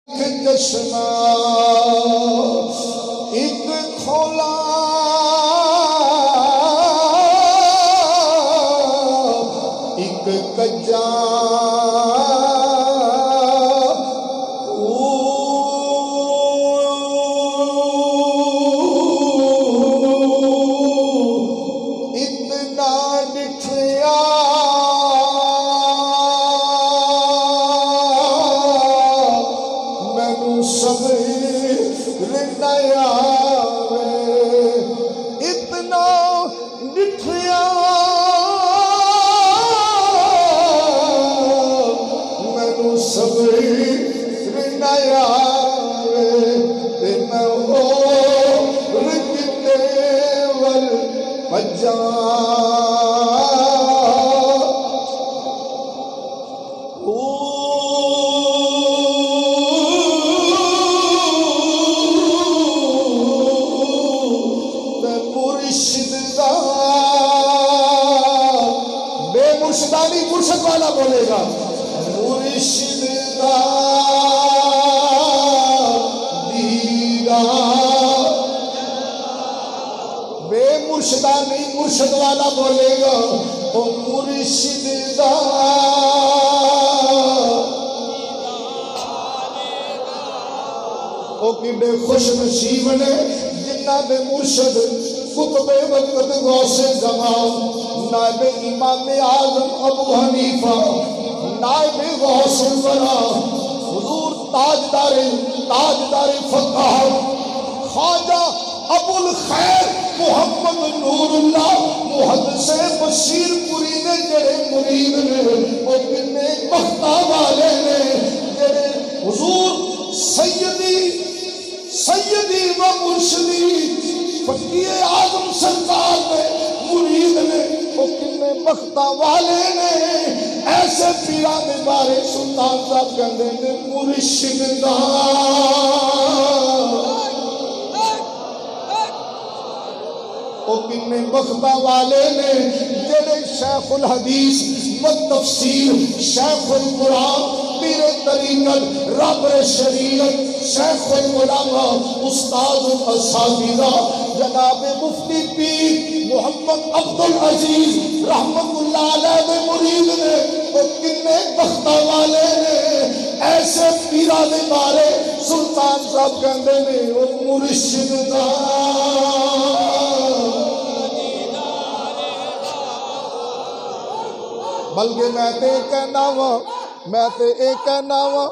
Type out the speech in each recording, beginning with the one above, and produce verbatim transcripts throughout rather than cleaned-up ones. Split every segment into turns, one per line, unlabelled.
چشمہ ایک کھولا ایک کجا اتنا دکھیا اتنا دکھیا مینو صبر نیا میں اور کتے ول بجا مرشدانی مرشد والا بولے گا مرشد دا دیدار بے مرشدانی مرشد والا بولے گا او مرشد دا او کڈے خوش نصیب نے جنہ دے مرشد قطب وقت غوث زمان نائب امام اعظم ابو حنیفہ نائب غوث الورا حضور تاجدار تاجدار فقہ خواجہ ابو الخیر محمد نور اللہ محدث بشیر پوری نے جڑے مرید نے وہ کنے بختہ والے نے جڑے حضور سیدی سیدی و مرشدی فقیر اعظم سرکار نے مرید نے وہ کنے بختہ والے نے ایسے پیرا دے بارے سلطان صاحب کہندے نے مرشد دا وہ کنے بختہ والے نے جڑے شیخ الحدیث والتفسیر شیخ القرآن پیر طریقت رابر شریعت شیخ العلماء استاد الاساتذہ جناب مفتی پیر محمد عبدالعزیز رحمت اللہ علیہ دے مرید نے وہ کنے بختہ والے نے ایسے پیرا دے بارے سلطان صاحب کہندے نے وہ مرشد دا بلکہ میں تے کہنا وا میں تے اے کہنا وا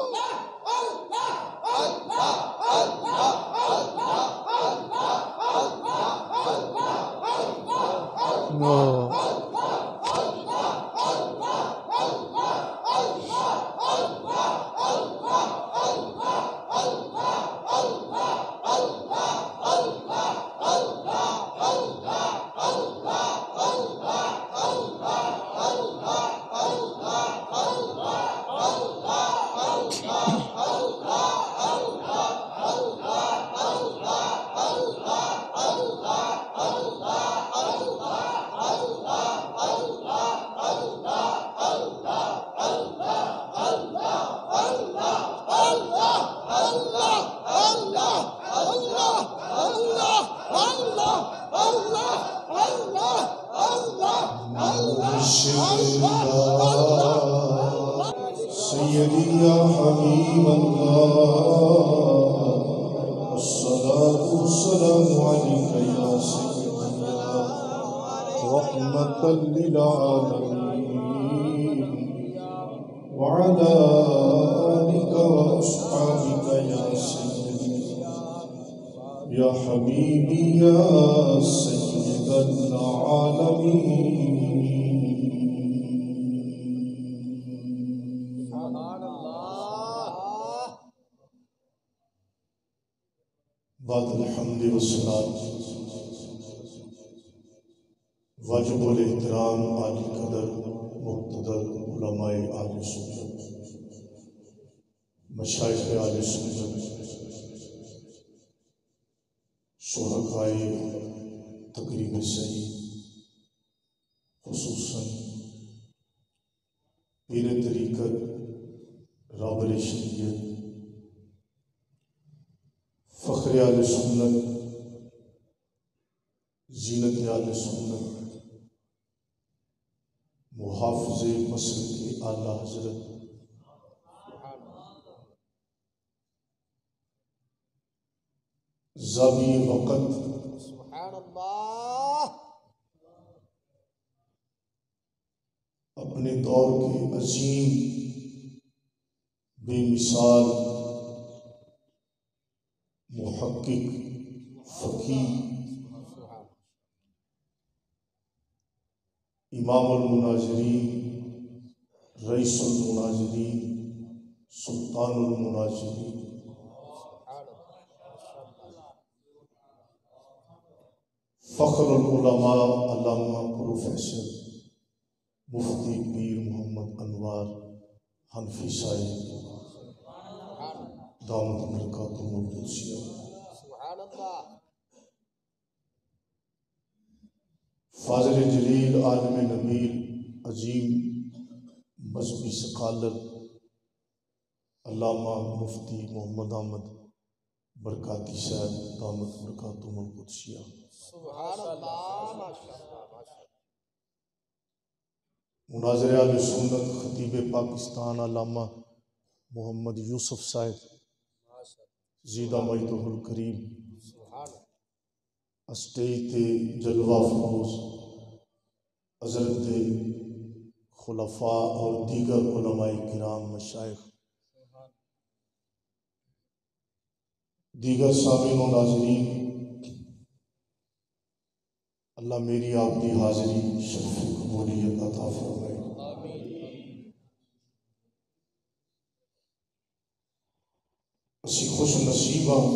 یا حبیبی یا سید العالمین بعد الحمد والصلاة واجب الاحترام عالی قدر مقتدر علماء اہل سنت مشائخ اہل سنت شرکائے تقریب صحیح خصوصاً پیر طریقت رابر شریعت فخر اہل سنت، زینت اہل سنت، محافظ مسلک اعلیٰ حضرت زاویہ وقت
سبحان اللہ،
اپنے دور کے عظیم بے مثال محقق، فقیہ، امام المناظرین، رئیس المناظرین، سلطان المناظرین، فخر العلماء علامہ پروفیسر مفتی پیر محمد انوار حنفی صاحب دامت برکاتہم القدسیہ،
سبحان اللہ،
فاضل جلیل، عالم نبیل، عظیم مذہبی سکالر علامہ مفتی محمد احمد برکاتی صاحب دامت برکاتہم القدسیہ،
سبحان اللہ، ماشاء اللہ، ماشاء اللہ،
مناظر اہل سنت خطیب پاکستان علامہ محمد یوسف صاحب زیدہ مجدہ الکریم،
سبحان اللہ،
اسٹیج تے جلوہ فروز حضرت خلفاء اور دیگر علماء کرام، مشائخ، دیگر سامعین و ناظرین، اللہ میری آپ کی حاضری شرف قبولیت عطا فرمائے۔ اسی خوش نصیب ہاں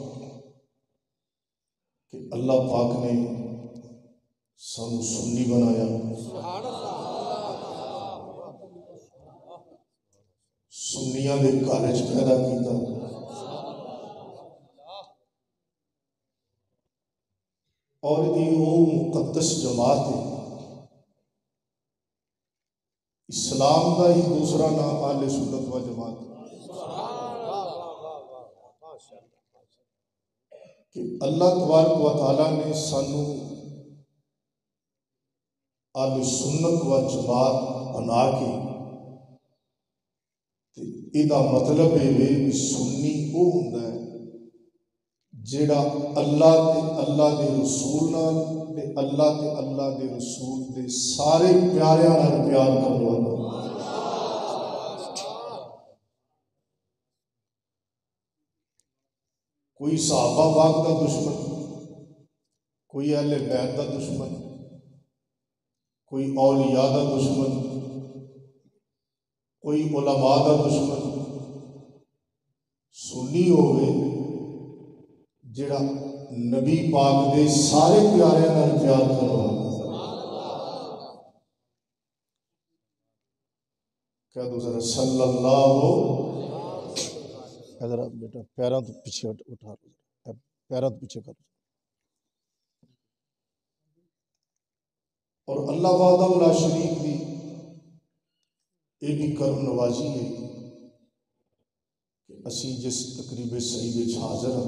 کہ اللہ پاک نے سانو سنی بنایا،
سبحان اللہ،
سنیاں دے کالج پیدا کیتا، اور یہ وہ مقدس جماعت ہے، اسلام کا ہی دوسرا نام اہل سنت و جماعت، کہ اللہ تبارک و تعالیٰ نے سانو اہل سنت و جماعت بنا کے یہ مطلب ہے کہ سنی وہ ہوندا ہے جیڑا اللہ تے اللہ دے رسول نال تے اللہ تے اللہ دے رسول دے سارے پیاریاں نال پیار کرنے والا، کوئی صحابہ پاک دا دشمن، کوئی اہل بیت دا دشمن، کوئی اولیاء دا دشمن، کوئی علماء دا دشمن، سنی ہوئے جڑا نبی پاک دے سارے پیارے نال پیار کرو، کہہ دو ذرا صلی اللہ، ذرا بیٹا پیروں تو پیچھے اٹھا لو، پیروں تو پیچھے کر لو، اور اللہ وحدہ لا شریک دی یہ بھی کرم نوازی ہے کہ اسی جس تقریب سعید وچ حاضر ہاں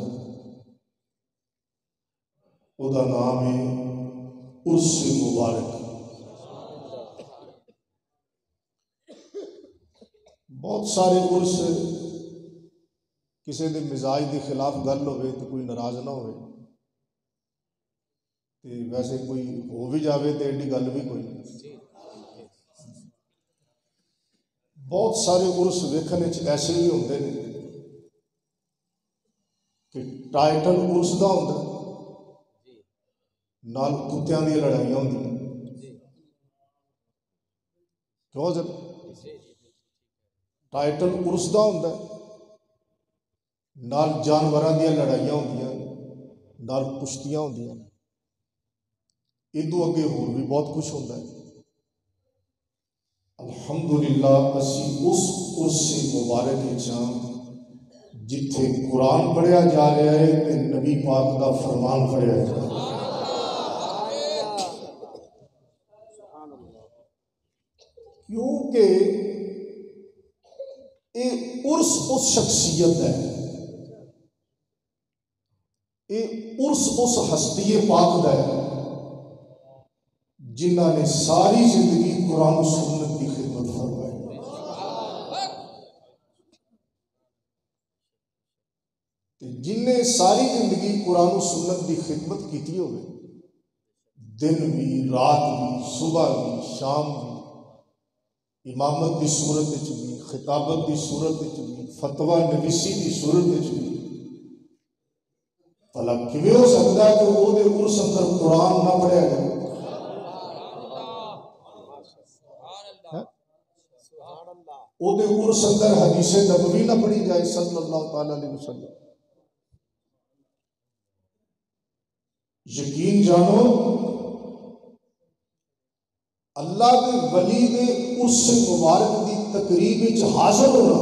او دا نام ہے عرس مبارک۔ بہت سارے عرس کسی دے مزاج دے خلاف گل ہوئے تو کوئی ناراض نہ ہوئے، تے ویسے کوئی ہو بھی جاوے تو ایڈی گل بھی کوئی نہیں۔ بہت سارے عرس ویکھنے چ ایسے بھی ہوندے نے کہ ٹائٹل عرس دا ہوندا نال کتیاں دی لڑائیاں ہوندیاں، کیوں جب ٹائٹل عرس دا ہوندا نال جانوراں دی لڑائیاں ہوندیاں، نال کشتیاں ہوندیاں، ادو اگے ہور بھی بہت کچھ ہوندا ہے۔ الحمدللہ اسی اس عرس مبارک چاں جتھے قرآن پڑھیا جا رہا ہے تے نبی پاک دا فرمان پڑھیا جا رہا ہے، کیونکہ یہ عرس اس شخصیت ہے یہ عرس اس ہستی پاک دا ہے جنہ نے ساری زندگی قرآن و سنت کی خدمت فرمائی. جن نے ساری زندگی قرآن و سنت کی خدمت کی ہوئے، دن بھی رات بھی صبح بھی شام بھی، امامت کی صورت بھی، خطابت کی صورت بھی، فتویٰ نویسی کی صورت بھی، بھلا کیویں ہو سکتا ہے کہ وہ دے عرس اندر قرآن نہ پڑھیا جائے؟ وہ دے عرس اندر حدیث نبوی نہ پڑھی جائے صلی اللہ تعالی علیہ وسلم؟ یقین جانو اللہ کے ولی دے عرس مبارک دی تقریب وچ حاضر ہونا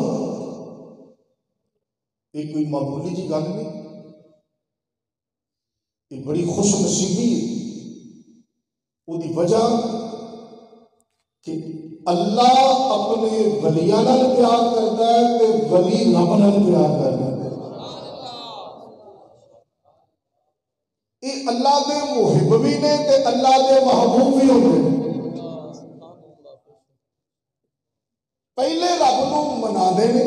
یہ کوئی معمولی جی گل نہیں، یہ بڑی خوش نصیبی ہے. وہ دی وجہ کہ اللہ اپنے ولیاں نال پیار کرتا ہے تے ولی رب نال پیار کرتا ہے. یہ اللہ دے محب بھی نے تے اللہ دے محبوب بھی ہوتے ہیں. پہلے رب کو منا دے نے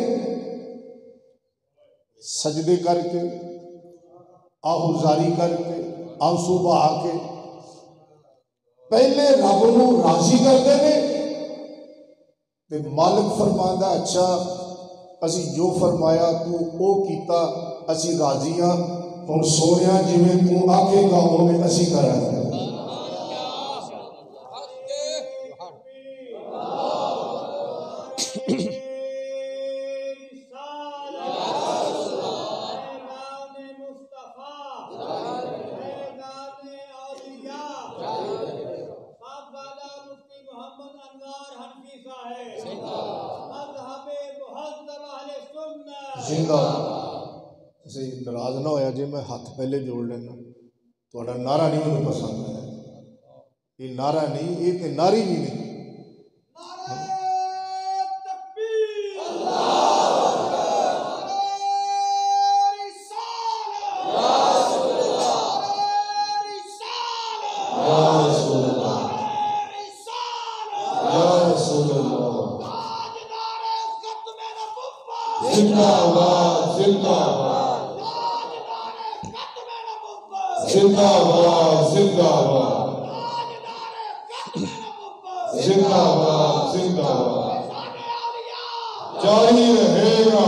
سجدے کر کے، آہوزاری کر کے، آنسو بہا کے، پہلے رب کو راضی کرتے ہیں. تے مالک فرماندا اچھا اسی جو فرمایا تو او کیتا، اسی راضی ہاں، ہن سونیا جویں تو آکھے گا اوویں اسی کراں گے. زندہ اسے ناراض نہ ہویا جی میں ہاتھ پہلے جوڑ لینا، تھوڑا نعرہ نہیں مجھے پسند ہے. یہ نعرہ نہیں، یہ تے ناری بھی نہیں. جاری رہے گا،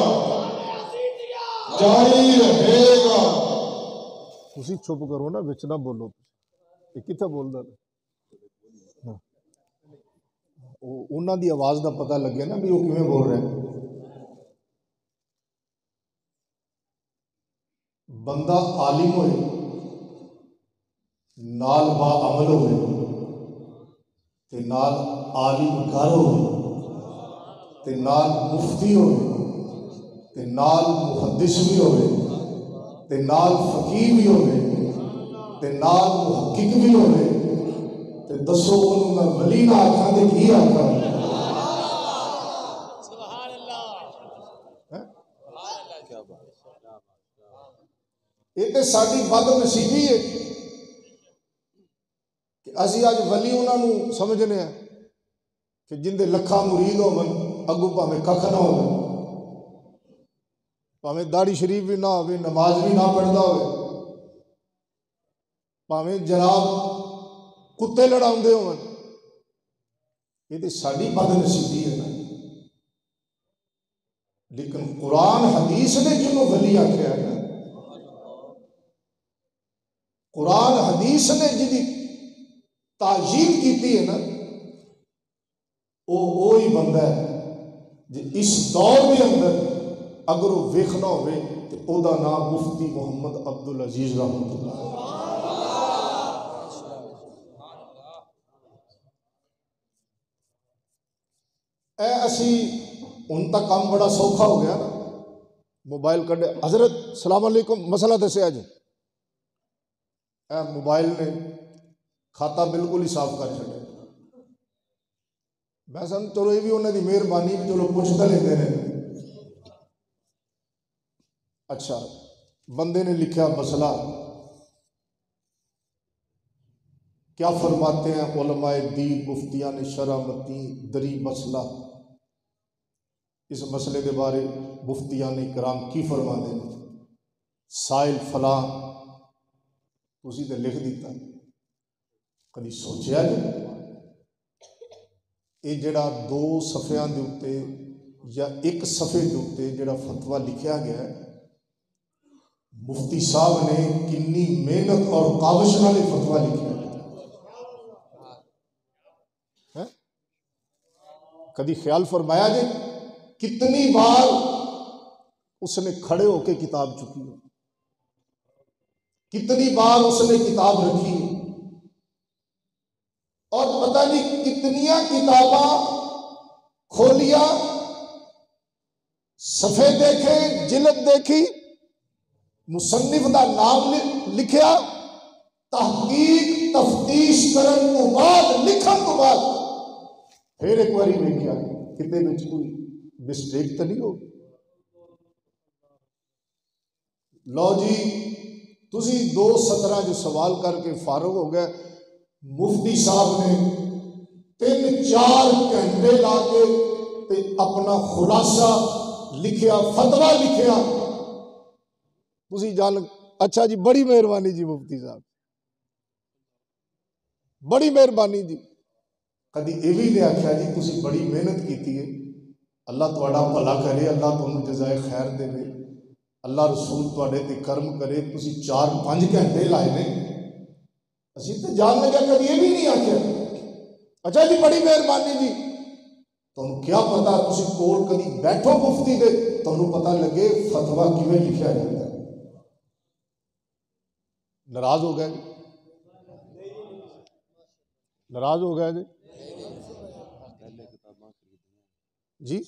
جاری رہے گا. تسی چھپ کرو نا، وچ نہ بولو. یہ کتھا بولدا ہے؟ انہاں دی آواز دا پتہ لگے نا بھی وہ کیویں بول رہے ہیں. بندہ عالم ہوئے، نال با عمل ہوئے، تے نال عالم گھر ہوئے، تے نال مفتی ہوئے، تے نال محدث بھی ہوئے، تے نال فقیر بھی ہوئے، تے نال محقق بھی ہوئے. تے دسو انہوں میں ولی نہ آکھاں تے کی آکھاں؟ سبحان اللہ. یہ تے ساڈی بد نصیبی ہے کہ اسی اج ولی انہاں نوں سمجھنے ہیں کہ جن دے لکھاں مرید ہون، اگو پاویں ککھ نہ ہوے، پاویں داڑھی شریف بھی نہ ہوے، نماز بھی نہ پڑھدا ہوے، پاویں جناب کتے لڑاؤندے ہون. یہ تے ساڈی بد نصیبی ہے نا. لیکن قرآن حدیث نے جنوں ولی آکھیا ہے نا، قرآن حدیث نے جدی تعظیم کیتی ہے نا، وہ وہی بندہ ہے جی اس دور کے اندر اگر وہ ویکھنا ہوئے تو او دا نام مفتی محمد عبدالعزیز رحمۃ اللہ. اے اسی ان تک کام بڑا سوکھا ہو گیا نا، موبائل کڈے حضرت السلام علیکم مسئلہ دسیا جی. اے موبائل نے کھاتا بالکل ہی صاف کر چھڑے. میں سمجھ چلو یہ بھی انہوں نے مہربانی چلو پوچھتا لیتے ہیں. اچھا بندے نے لکھا مسئلہ، کیا فرماتے ہیں علماء دین مفتیان شرع متین دری مسئلہ، اس مسئلے کے بارے مفتیان کرام کی فرماتے ہیں؟ سائل فلاں تسی تے لکھ دیتا، کبھی سوچیا نہیں یہ جڑا دو صفحیاں دے اتے یا ایک صفحے دے اتے جڑا فتویٰ لکھیا گیا ہے، مفتی صاحب نے کنی محنت اور کاوش نال فتویٰ لکھیا ہے؟ کبھی خیال فرمایا جی کتنی بار اس نے کھڑے ہو کے کتاب چکی ہے، کتنی بار اس نے کتاب رکھی ہے، اور پتہ نہیں کتنیاں کتاباں کھولیا، صفحے دیکھے، جلد دیکھی، مصنف دا نام لکھیا، تحقیق تفتیش کرن تو بعد لکھن تو بعد پھر ایک باری دیکھیا کتے وچ کوئی مسٹیک تو نہیں ہو۔ لو جی تسی دو سترہ جو سوال کر کے فارغ ہو گئے، مفتی صاحب نے تین چار گھنٹے لا کے تے اپنا خلاصہ لکھیا، فتویٰ لکھیا، تسی جان اچھا جی بڑی مہربانی جی مفتی صاحب، بڑی مہربانی جی۔ کدی یہ بھی نہیں آخیا جی تسی بڑی محنت کیتی ہے، اللہ تہاڈا بھلا کرے، اللہ تمہیں جزائے خیر دے، اللہ رسول تہاڈے تے کرم کرے، تسی چار پانچ گھنٹے لائے نے، اسی تے جان لگا کبھی یہ بھی نہیں آخیا اچھا جی بڑی مہربانی جی۔ تمہیں کیا پتا، تسی کول کدی بیٹھو مفتی دے تمہیں پتہ لگے فتویٰ کیویں لکھیا جاتا ہے۔ ناراض ہو گئے ناراض ہو گئے جی جی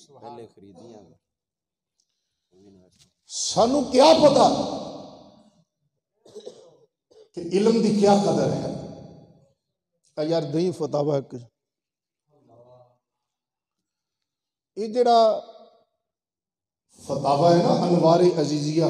سانو کیا پتا کہ علم دی کیا قدر ہے؟ یار دہی فتاوا ہے یہ جڑا فتاوا ہے نا انوار عزیزیہ،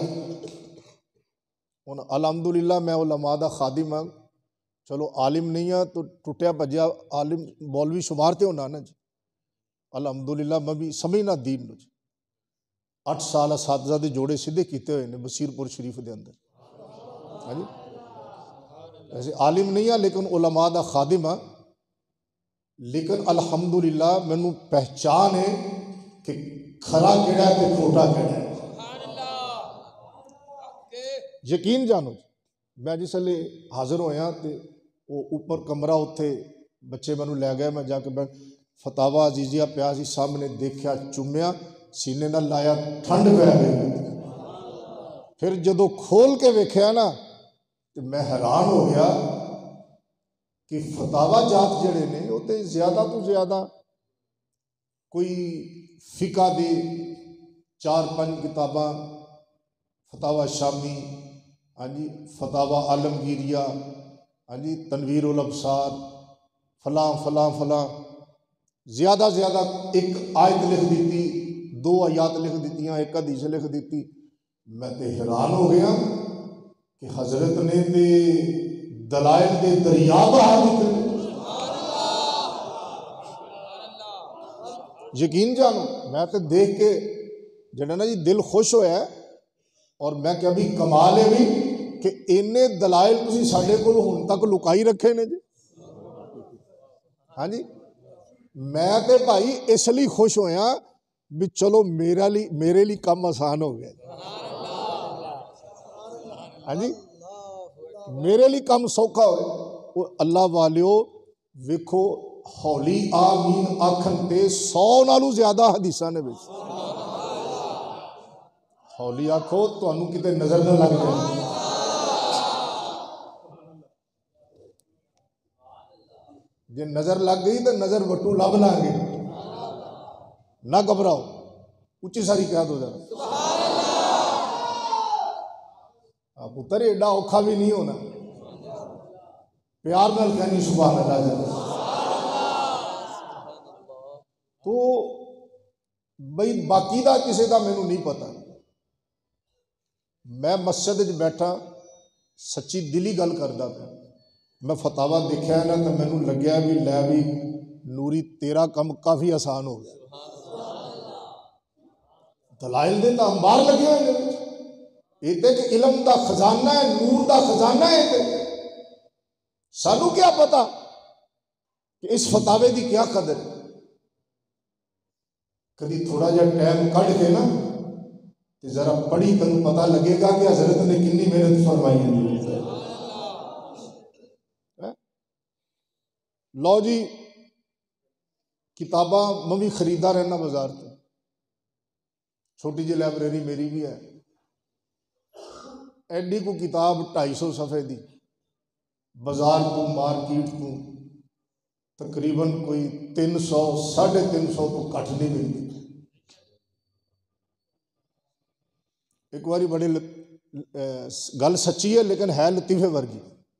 الحمدللہ میں علماء دا خادم ہوں، چلو عالم نہیں ہے تو ٹوٹیا بجیا عالم مولوی شمار تے ہونا نا جی، الحمدللہ میں بھی سمجھنا دین نو جی، اٹھ سال اساتذہ دے جوڑے سیدھے کیتے ہوئے نے بصیر پور شریف دے اندر، ہاں جی ویسے عالم نہیں ہے لیکن علماء دا خادم ہے، لیکن الحمدللہ مینوں پہچان ہے کہ کھرا کیڑا ہے تے کھوٹا کیڑا ہے، یقین جانو میں جس لے حاضر ہویا تے وہ اوپر کمرہ اتھے بچے مینوں لے گئے، میں جا کے میں فتاوا عزیزیہ پیا سی سامنے دیکھیا، چومیا، سینے نہ لایا، ٹھنڈ پہ گئی، پھر جدو کھول کے ویکھیا نا تو میں حیران ہو گیا کہ فتاوا جات جڑے نے وہ تے زیادہ تو زیادہ کوئی فقہ دے چار پانچ کتاباں، فتاوا شامی، ہاں جی فتاوا عالمگیریہ، ہاں جی تنویر الابصار، فلاں فلاں فلاں، زیادہ زیادہ ایک آیت لکھ دیتی، دو آیات لکھ دیتیاں، ایک حدیث لکھ دیتی۔ میں تے حیران ہو گیا کہ حضرت نے تے دلائل دے دریا بہا دیتے، یقین جانو میں تے دیکھ کے جڑا نا جی دل خوش ہویا ہے، اور میں کہ ابھی کمال ہے بھی کہ اینے دلائل تسی ساڈے کول ہن تک لکائی رکھے نے جی، ہاں جی میں تے بھائی اس لیے خوش ہویا بھی چلو میرا لی میرے لیے کم آسان ہو گیا، ہاں جی میرے لیے کم سوکھا ہو۔ اللہ والیو ویکھو ہولی آمین آکھن تے سو نالوں زیادہ حدیثاں نے وچ، ہولی آکھو تانوں کتے نظر نہ لگ جائے، جے نظر لگ گئی تو نظر وٹو لب لیں گے، نہ گھبراؤ، اچھی ساری کہہ دو ذرا پتر ایڈا اوکھا بھی نہیں ہونا، پیار نال کہنی سبحان اللہ جل۔ تو بھئی باقی دا کسے دا مینوں نہیں پتا، میں مسجد وچ بیٹھا سچی دلی گل کردا پیا، میں فتاوا دیکھا ہے نا تو مینوں لگیا بھی لے بھی نوری تیرا کم کافی آسان ہو گیا، دلائل دے تو انبار لگے ہوئے ہیں، یہ تے کہ علم دا خزانہ ہے، نور دا خزانہ ہے، تے سانو کیا پتا کہ اس فتاوے دی کیا قدر ہے۔ کبھی تھوڑا جا ٹائم کڈ کے نا تے ذرا پڑھی تنوں پتہ لگے گا کہ حضرت نے کنی محنت فرمائی ہے۔ لو جی کتاباں میں بھی خریدا رہنا بازار تو، چھوٹی جی لائبریری میری بھی ہے، ایڈی کو کتاب ڈھائی سو صفحے دی، بازار تو مارکیٹ تو تقریباً کوئی تین سو ساڑھے تین سو تو کٹ نہیں ملتی۔ ایک باری بڑے گل سچی ہے لیکن ہے لطیفے ورگی،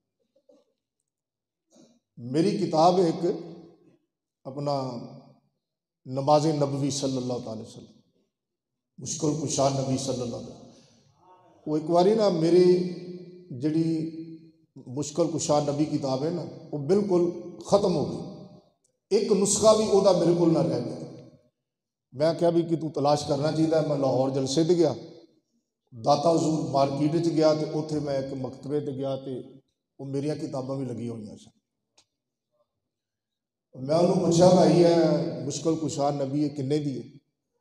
میری کتاب ایک اپنا نماز نبوی صلی اللہ تعالی وسلم، مشکل کشا نبی صلی اللہ علیہ وسلم، وہ ایک باری نا میری جڑی مشکل کشا نبی کتاب ہے نا وہ بالکل ختم ہو گئی، ایک نسخہ بھی وہ میرے کو نہ رہ گیا۔ میں کیا بھی کہ تو تلاش کرنا چاہیے، میں لاہور جلسے تے گیا، داتا حضور مارکیٹ چ گیا تو اتنے میں ایک مکتبے تے گیا تو وہ میری کتاباں بھی لگی ہوئی سن۔ میں انہوں پوچھا بھائی ہے مشکل کشا نبی کنے دی ہے؟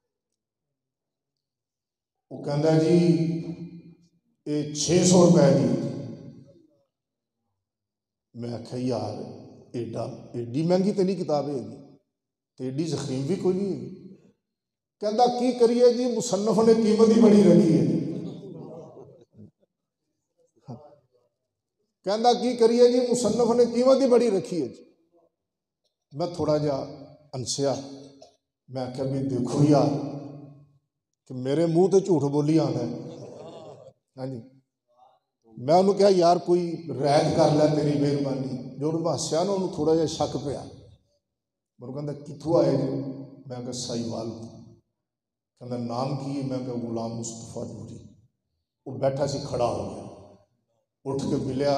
وہ کہندا جی یہ چھ سو روپے دی۔ میں آخیا یار ایڈا ایڈی مہنگی تو نہیں کتاب ہے تو ایڈی زخیم بھی کوئی نہیں ہے۔ کہندا کی کریے جی مصنف نے قیمت ہی بڑی رکھی ہے۔ کہندا کی کریے جی مصنف نے قیمت ہی بڑی رکھی ہے جی۔ میں تھوڑا جا انسیا، میں آخیا بھی دیکھو یار کہ میرے منہ تے جھوٹ بولی آنا ہے، ہاں جی۔ میں انہوں کہا یار کوئی رعایت کر لے تیری مہربانی، جو میں ہسیا نا انہوں تھوڑا جا شک پیا، میں کہندا کتھوں آئے جی؟ میں کہا سائیوال، کہندا نام کی ہے؟ میں کہا غلام مصطفیٰ نوری۔ وہ بیٹھا سی کھڑا ہو گیا، اٹھ کے ملیا،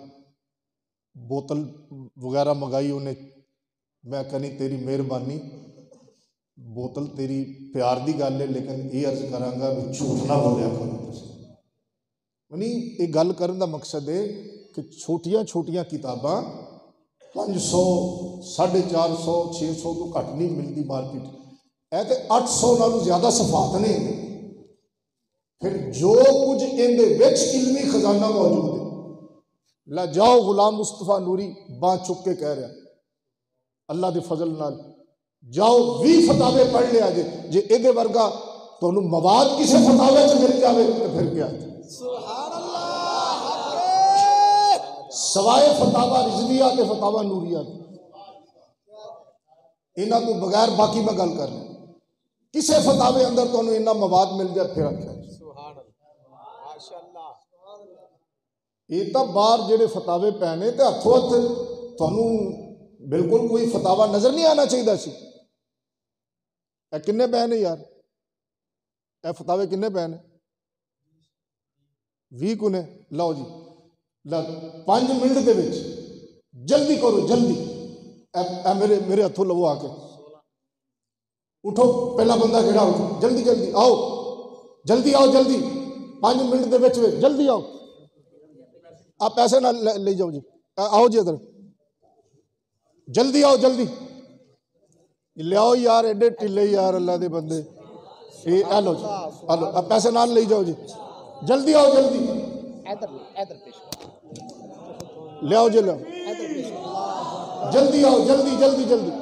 بوتل وغیرہ منگائی انہیں، میں کہا نہیں تیری مہربانی، بوتل تیری پیار دی گل ہے لیکن یہ عرض کراں گا بھی جھوٹ نہ بولیا کرو تسی۔ یعنی یہ گل کرن دا مقصد ہے کہ چھوٹیاں چھوٹیاں کتاباں پانچ سو ساڑھے چار سو چھ سو تو گھٹ نہیں ملتی مارکیٹ، اے تے اٹھ سو نالوں زیادہ صفحات نے، پھر جو کچھ ان دے وچ علمی خزانہ موجود ہے۔ لا جاؤ غلام مصطفیٰ نوری باں چک کے کہہ رہا اللہ دے فضل نال جاؤ بھی فتاوے پڑھ لیا جے جے ایدے ورگا تو انہوں مواد کسے فتاوے سے مل جاوے تو پھر کیا
سبحان اللہ،
سوائے فتاوہ رضویہ کے فتاوہ نوریہ انہاں تو بغیر باقی میں گل کر لیں کسے فتاوے اندر تو انہوں انہاں مواد مل جائے پھر کیا
سبحان اللہ، ماشاءاللہ۔
یہ تا بار جڑے فتاوے پہنے تے ہتھوں ہتھ تو انہوں بالکل کوئی فتاوہ نظر نہیں آنا چاہیے سی۔ اے کنے پہنے یار، اے فتاوے کنے پہنے؟ وی کنے؟ لاؤ جی پانچ منٹ دے وچ جلدی کرو جلدی، اے اے میرے میرے ہتھوں لو آ کے اٹھو، پہلا بندہ کھڑا اٹھو، جلدی جلدی آؤ، جلدی آؤ جلدی، پانچ منٹ دے وچ جلدی آؤ، آپ پیسے نہ لے جاؤ جی، آؤ جی ادھر جلدی آؤ جلدی، لیاؤ یار ایڈے ٹلے یار اللہ دے بندے، اے لو جی اب پیسے نہ لے جاؤ جی، جلدی آؤ جلدی، لیاؤ جی لیاؤ، جلدی آؤ جلدی جلدی جلدی۔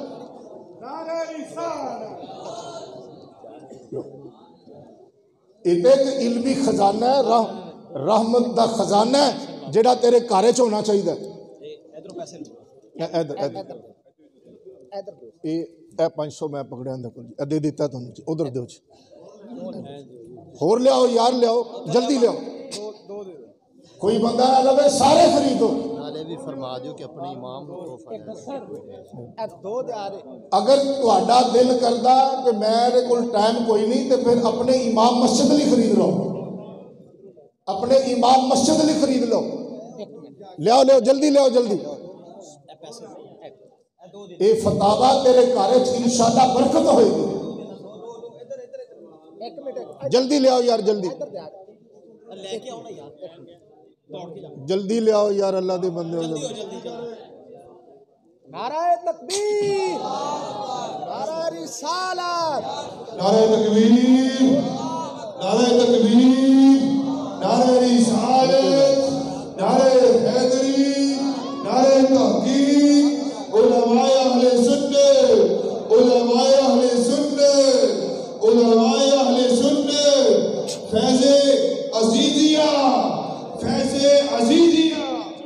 ایک علمی خزانہ ہے، رحمت دا خزانہ ہے جڑا تیرے گھر چ ہونا چاہیے۔ اے پانچ سو میں پکڑیا اندر کو جی دے دیتا تمہیں جی ادھر دیو جی، ہور لیاؤ یار لیاؤ جلدی لیاؤ، کوئی بندہ نہ لگے سارے خریدو۔
نالے بھی فرما دیو کہ اپنے امام کو
اگر تہاڈا دل کردا کہ میرے کول ٹائم کوئی نہیں تے پھر اپنے امام مسجد نہیں خرید لو، اپنے امام مسجد لی خرید لو لیاؤ لیاؤ جلدی لیاؤ جلدی اے فتاوا تیرے گھر انشاءاللہ برکت ہوئے گی جلدی لیاؤ یار جلدی جلدی لیاؤ یار اللہ دے بندے ہو جلدی
نعرہ تکبیر نعرہ رسالت
نعرہ تکبیر نعرہ تکبیر نعرہ رسالت نعرہ حیدری نعرہ تحقیق علماء اہل سنت علماء اہل سنت علماء اہل سنت فیض عزیزیہ فیض عزیزیہ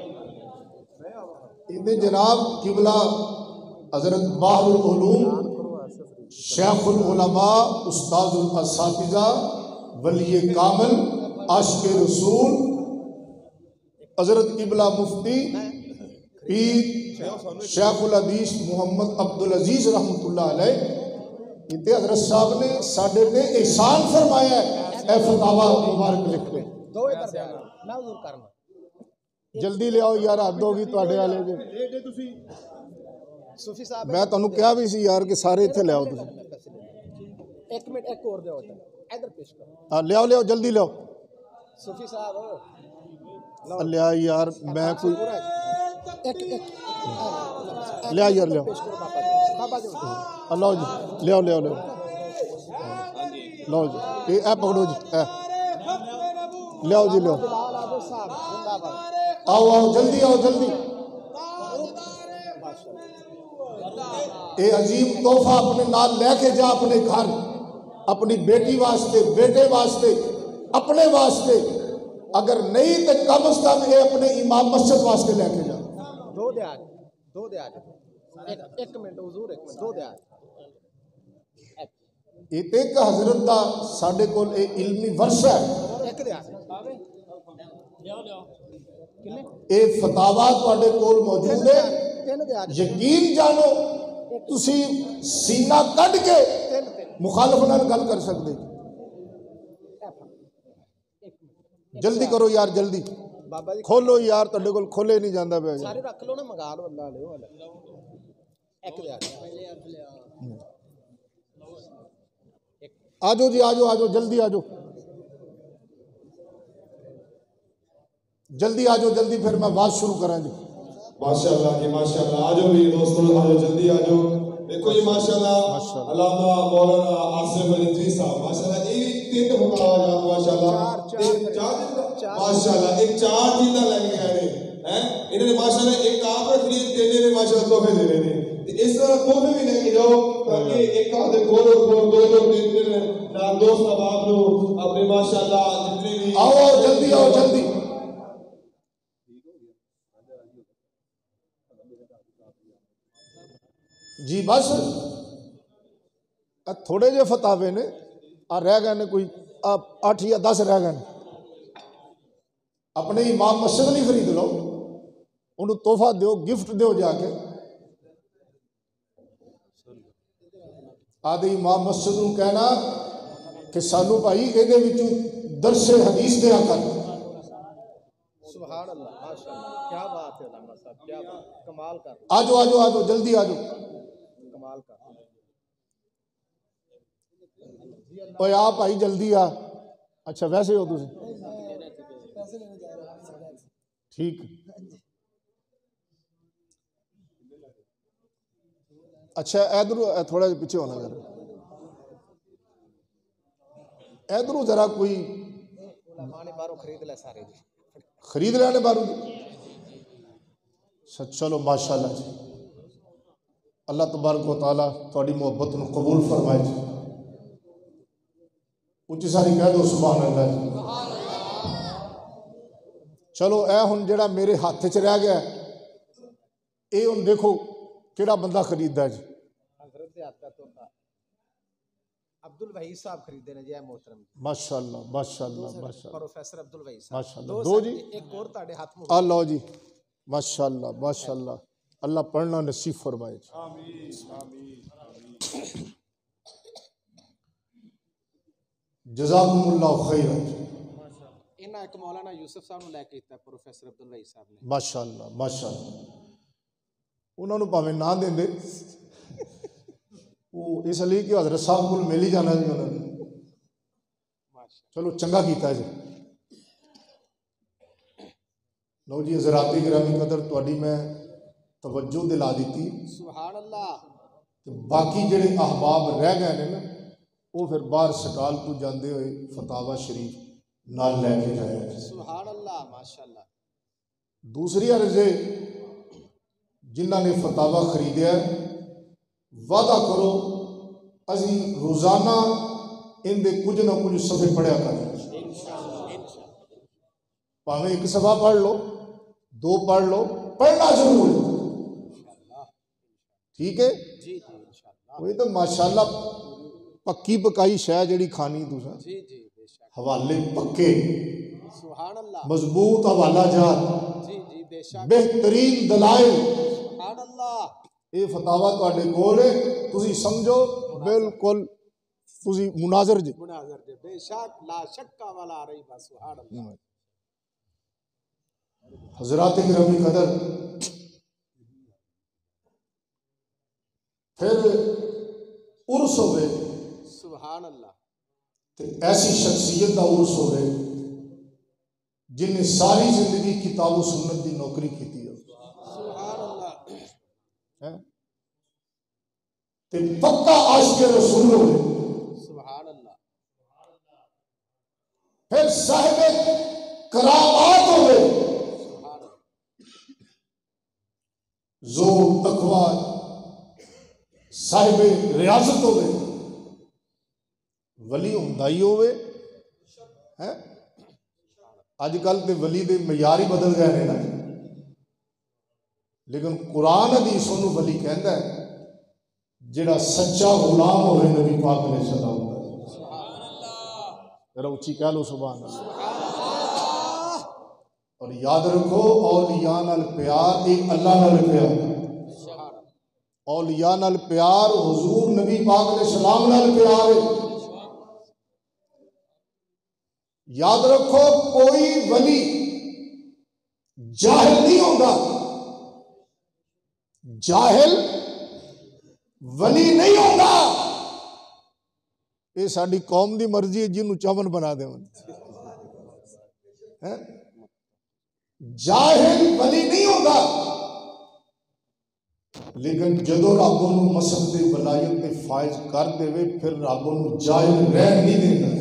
ابن جناب قبلہ حضرت بحر العلوم شیخ العلماء استاذ الاساتذہ ولی کامل عاشق رسول حضرت قبلہ مفتی پیر شیخ الحدیث محمد عبدالعزیز رحمۃ اللہ علیہ انتے حضرت صاحب نے ساڑھے پہ احسان فرمایا ہے اے فتاوا مبارک لکھ لیں
دو ادھر جانا میں حضور کرنا
جلدی لے آؤ یار حد ہوگی تواڈے والے دے
صوفی صاحب
میں تانوں کہا بھی سی یار کہ سارے ایتھے لے آؤ تسی
ایک منٹ ایک اور دیو ادھر پیش کرو
ہاں لے آؤ لے آؤ جلدی لے آؤ
صوفی صاحب
لے آ یار میں کوئی
ایک ایک
لے آ یار لے آؤ
پیش کرو بابا جی بابا جی
اللہ جی لے آؤ لے آؤ لے آؤ لو جی اے اے پکڑو جی اے لے آؤ جی لے آؤ
بلال عابد صاحب زندہ باد
آؤ آؤ جلدی آؤ جلدی اے عظیم تحفہ اپنے نال لے کے جا اپنے گھر اپنی بیٹی واسطے بیٹے واسطے اپنے واسطے اگر نہیں تو کم از کم اے اپنے امام مسجد واسطے لے کے جا
دو دے آج دو دے آج ایک منٹ حضور ایک منٹ دو دے آج
ایک ایک حضرت دا ساڑھے کول اے علمی ورثہ ہے
ایک دے آج
اے فتاوا تواڈے کول موجود ہے
تین دے آج
یقین جانو تسی سینہ کڈ کے مخالف نال گل کر سکتے جلدی کرو یار جلدی
بابا جی
کھولو یار تواڈے کول کھولے نہیں جاندا پیا
سارے رکھ لو نا منگا لو اللہ لے ایک دے آج
آجو جی آجو آجو جلدی آجو جلدی آجو جلدی پھر میں بات شروع کریں جی
ماشاءاللہ جی ماشاءاللہ آجو بھی دوستوں آجو جلدی آجو دیکھو جی ماشاءاللہ علامہ مولانا آصف علی ندوی صاحب ماشاءاللہ ایک تین مقابلہ جات ماشاءاللہ ایک چار ماشاءاللہ ایک چار جلدہ لگ گیا ہے انہوں نے ماشاءاللہ ایک آپ رکھ لیے تینے نے ماشاءاللہ تحفے دے رہے ہیں اس طرح تحفے بھی لے کے جاؤ تاکہ ایک آدھے کھولو کھولو دو دو تین تین نام دوست اب لو اپنے ماشاءاللہ جتنے بھی
آؤ آؤ جلدی آؤ جلدی جی بس تھوڑے جے فتاوے نے رہ گئے نے کوئی آٹھ یا دس رہ گئے نے اپنے امام مسجد نہیں خرید لو انہوں تحفہ دیو گفٹ دیو جا کے آدھے امام مسجد نوں کہنا کہ سانو بھائی اے دے وچوں درس حدیث دیا کر
سبحان اللہ ماشاءاللہ کیا بات ہے علامہ صاحب کیا بات کمال کر
آجو آجو آجو جلدی آجو
کمال کر
اوے آ بھائی جلدی آ اچھا ویسے ہو تسی ٹھیک اچھا ادھر تھوڑا جا پیچھے ہونا ذرا ادھر ذرا کوئی
علماء نے باروں خرید لے سارے جی
خرید لینے بارو چلو ماشاءاللہ جی اللہ تبارک و تعالیٰ تھوڑی محبت نو قبول فرمائے جی اچھی ساری کہہ دو سبحان اللہ جی چلو اے ہن جڑا میرے ہاتھ چ رہ گیا اے ہن دیکھو کیڑا بندہ خریددا جی
حضرت ہاتھ کا تحفہ عبد الوحید صاحب خریدے نے جی محترم
ماشاءاللہ ماشاءاللہ ماشاءاللہ
پروفیسر عبد الوحید صاحب
ماشاءاللہ دو جی
ایک اور تاڑے ہاتھ میں
اللہ جی ماشاءاللہ ماشاءاللہ اللہ پڑھنا نصیب فرمائے جی
آمین آمین
جزاکم اللہ خیر
ان کہنا ایک مولانا یوسف صاحب نو لے کے کیتا پروفیسر عبد الوہی صاحب نے
ماشاءاللہ ماشاءاللہ انہوں نے پاویں نہ دیں دے وہ اس لیے کہ حضرت صاحب کو مل ہی جانا جی انہوں نے چلو چنگا کیتا جی لو جی حضرات گرامی قدر تواڈی میں توجہ دلا دیتی
سبحان اللہ
باقی جڑے احباب رہ گئے نے نا وہ پھر باہر سٹال کو جاندے ہوئے فتاوی شریف نال لے کے جائے
سبحان اللہ ماشاءاللہ
دوسری عرض ہے جنہاں نے فتاوی خریدیا ہے وعدہ کرو ازی روزانہ ان دے کچھ نہ کچھ صفحے پڑھیا کریں پاویں ایک صفحہ پڑھ لو دو پڑھ لو پڑھنا ضرور ہے ٹھیک ہے
جی جی انشاءاللہ
وہی تو ماشاءاللہ پکی پکائی شے جڑی کھانی دوسرا
جی جی بے شک
حوالے پکے
سبحان اللہ
مضبوط حوالہ جات
جی جی بے شک
بہترین دلائل
سبحان اللہ
یہ فتاوی تواڈے کول ہے تسی سمجھو بالکل تسی مناظر جی
مناظر جی بے شک لا شک والا رہی بس سبحان اللہ
حضرات گرامی قدر پھر عرس ہوئے
سبحان اللہ
تو ایسی شخصیت کا عرس ہوئے جن نے ساری زندگی کتاب و سنت کی نوکری کی تھی
سبحان اللہ
تے پکا عاشق رسول ہوئے
سبحان اللہ
پھر صاحب کرامات ہوئے
سبحان اللہ
زور تقوی صاحب ریاضت ہوئے ولی ہندائی ہوئے اج کل تے ولی دے معیار ہی بدل گئے ہیں نا لیکن قرآن حدیث انہوں ولی کہندا ہے جڑا سچا غلام ہوئے نبی پاک علیہ السلام ذرا اچھی کہہ لو سبحان اللہ اور یاد رکھو اولیاء نال پیار ایک اللہ نال پیار اولیاء نال پیار حضور نبی پاک علیہ السلام نال پیار ہے یاد رکھو کوئی ولی جاہل نہیں ہوگا جاہل ولی نہیں ہوگا یہ ساری قوم دی مرضی ہے جنہوں چاون بنا دے جاہل ولی نہیں ہوگا لیکن جدو رب انہوں مسجد دے ولایت تے فائز کر دے وے پھر رب انہوں جاہل رہ نہیں دیتا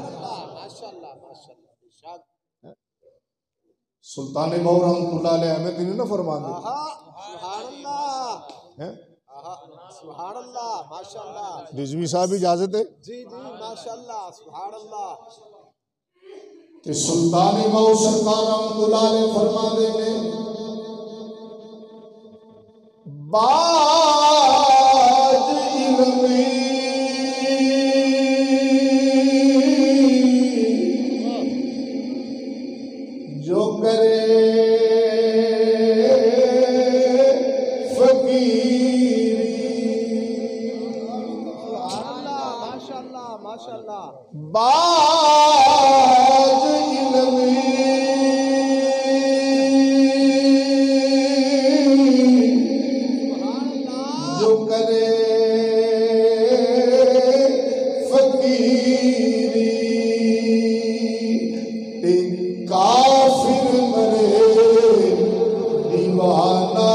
سلطان بہو رحمت اللہ علیہ ہمیں تینوں نہ فرما دے
سبحان اللہ سبحان اللہ ماشاءاللہ
رضوی صاحب اجازت ہے
جی جی ماشاءاللہ سبحان اللہ
کہ سلطان بہو سرکار رحمت اللہ علیہ فرما دے نے باج علمی جو کرے باج علمی جو کرے فقیری تے کافر مرے دیوانہ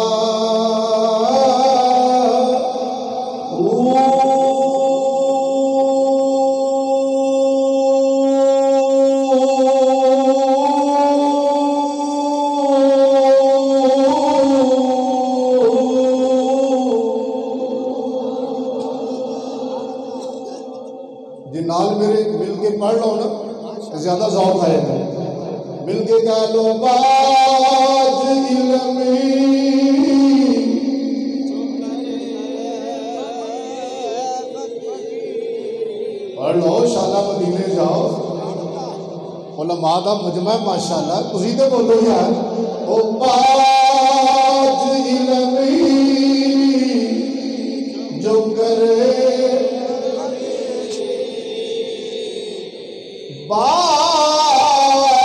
پڑھ لو نا زیادہ ذوق آئے گا مل کے کہہ لو باج علمی پڑھ لو شالا مدینے جاؤ علماء دا مجمع ماشاءاللہ تسی تے بولو یار او باج علمی جو کرے باج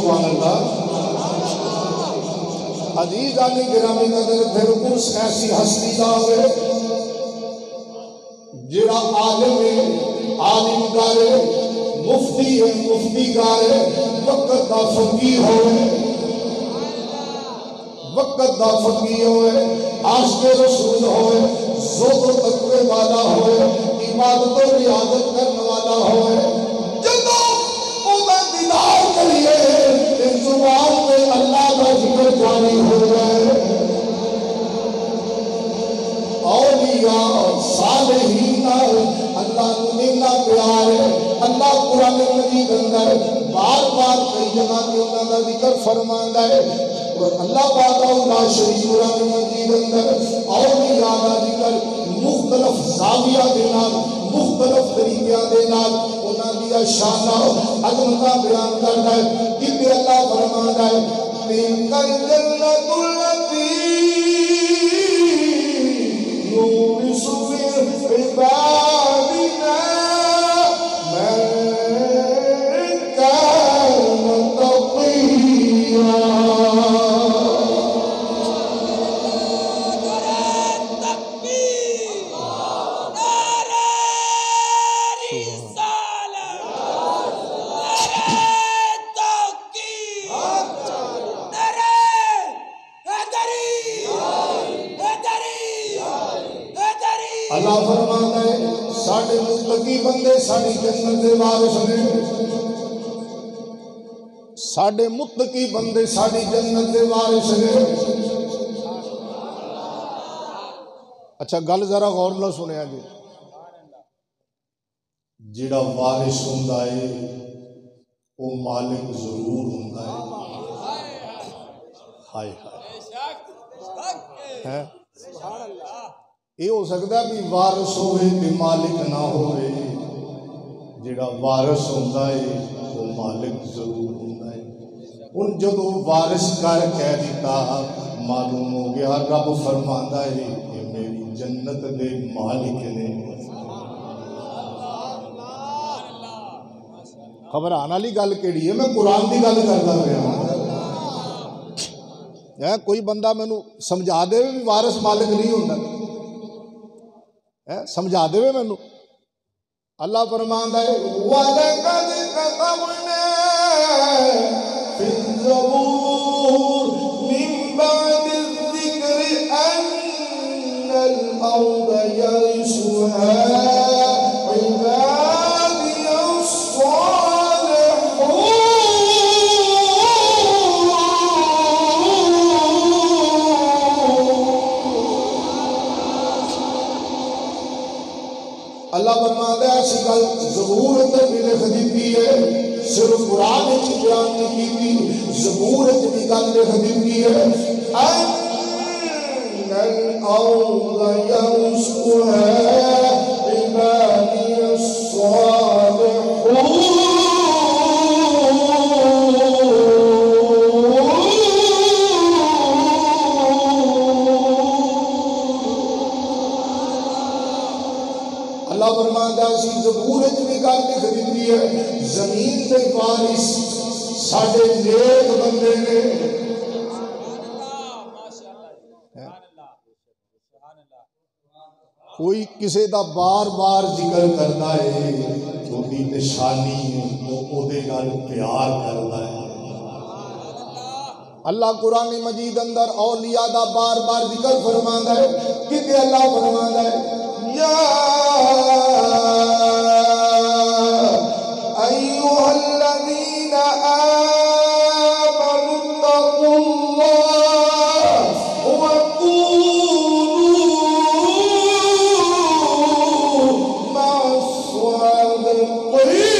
سبحان اللہ۔ عزیزان گرامی قدر پھر اس ایسی ہستی دا ہوئے جڑا عالم ہے عالم گارے، مفتی ہے مفتی گارے، وقت دا فقیہ ہوئے وقت دا فقیہ ہوئے، عاشق رسول ہوئے، زہد و تقوی والا ہوئے، عبادت و ریاضت کرنے والا ہوئے، جدو اوہ دیدار کریے اس زبان میں اللہ کا ذکر جاری ہو جائے، اولیاء صالحین اللہ نمینہ پیار ہے۔ اللہ قرآن مجید اندر بار بار کئی جگہ کے انہوں کا ذکر فرماتا ہے، اللہ وعدہ لا شریک قرآن مجید اندر اولیاء کا ذکر مختلف زاویہ دے نال مختلف طریقیاں دے نال انہاں دی شاناں عظمتاں بیان کردا ہے۔ کہ اللہ فرماتا ہے تلک الجنۃ التی نورث من عبادنا من کان تقیا۔ اللہ فرماتا ہے ساڑھے متقی بندے ساڑھی جنت دے وارث نے، ساڑھے متقی بندے ساڑھی جنت دے وارث نے۔ اچھا گل ذرا غور نہ سنیا جی، جڑا وارث ہوندا ہے وہ مالک ضرور ہوندا ہے۔ ہائے ہائے یہ ہو سکتا ہے بھی وارث ہوئے بھی مالک نہ ہوئے، جڑا وارث ہوتا ہے وہ مالک ضرور ہوتا ہے۔ ان جب وارث کر کہہ دیتا معلوم ہو گیا رب فرماتا ہے کہ میری جنت دے مالک نے۔ خبر آنا لی گل کیڑی ہے، میں قرآن دی گل کرتا رہا ہوں۔ کوئی بندہ میں سمجھا دے بھی وارث مالک نہیں ہوتا، سمجھا دے میں میں اللہ فرماندا ہے وَلَقَدْ كَتَبْنَا فِي الزَّبُورِ مِن بَعْدِ الذِّكْرِ أَنَّ الْأَرْضَ يَرِثُهَا عِبَادِيَ الصَّالِحُونَ۔ اللہ فرماتا ہے ایسی گل زبور اندر بھی لکھ دیتی ہے، صرف قرآن کی بیان نہیں کی، زبور کی بھی گل لکھ دیتی ہے ان الارض يرثها عبادي الصالحون۔ اللہ فرماتا ہے اسی زبور وچ بھی گل لکھ دیتی ہے زمین دے وارث ساڈے نیک بندے نے۔ کوئی کسے دا بار بار ذکر کرتا ہے جو دی نشانی ہے وہ او دے نال پیار کرتا ہے۔ اللہ قرآن مجید اندر اولیاء دا بار بار ذکر فرماندا ہے کہ اللہ فرماندا ہے یا ایھا الذین آمنوا اتقوا اللہ وکونوا مع الصادقین۔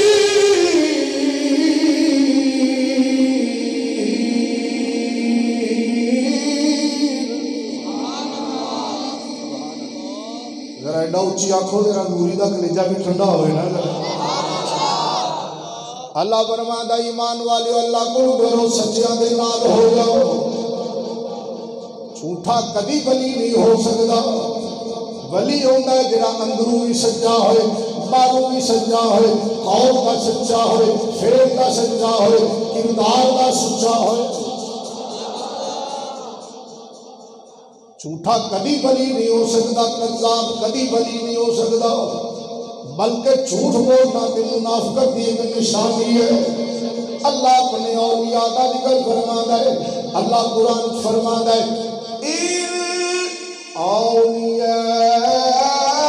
ذرا ایڈا اچھی آنکھوں ذرا نوری دا کلیجہ بھی ٹھنڈا ہوئے نا۔ اللہ فرماندا ایمان والے اللہ کو ڈرو سچیاں دے نال ہو جاؤ، جھوٹا کبھی ولی نہیں ہو سکتا۔ ولی ہوندا ہے جڑا اندروں ہی سچا ہوئے، مالو بھی سچا ہوئے، قول کا سچا ہوئے، فعل کا سچا ہوئے، کردار کا سچا ہوئے۔ جھوٹا کبھی ولی نہیں ہو سکتا، کذاب کبھی ولی نہیں ہو سکتا، بلکہ جھوٹ بولنا بھی منافقت کی ایک نشانی ہے۔ اللہ اپنے اولیاء کا ذکر فرماتا ہے، اللہ قرآن فرماتا ہے ان اولیاء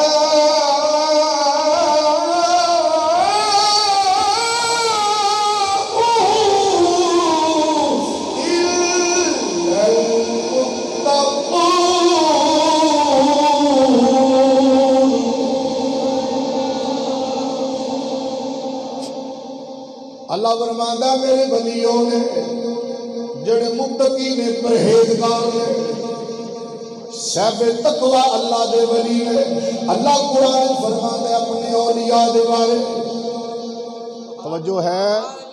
اللہ فرماتا ہے میرے ولیوں نے جڑے متقی نے، پرہیزگار نے، صاحب تقوی اللہ دے ولی نے۔ اللہ قرآن فرماتا ہے اپنے اولیاء دے بارے، توجہ ہے،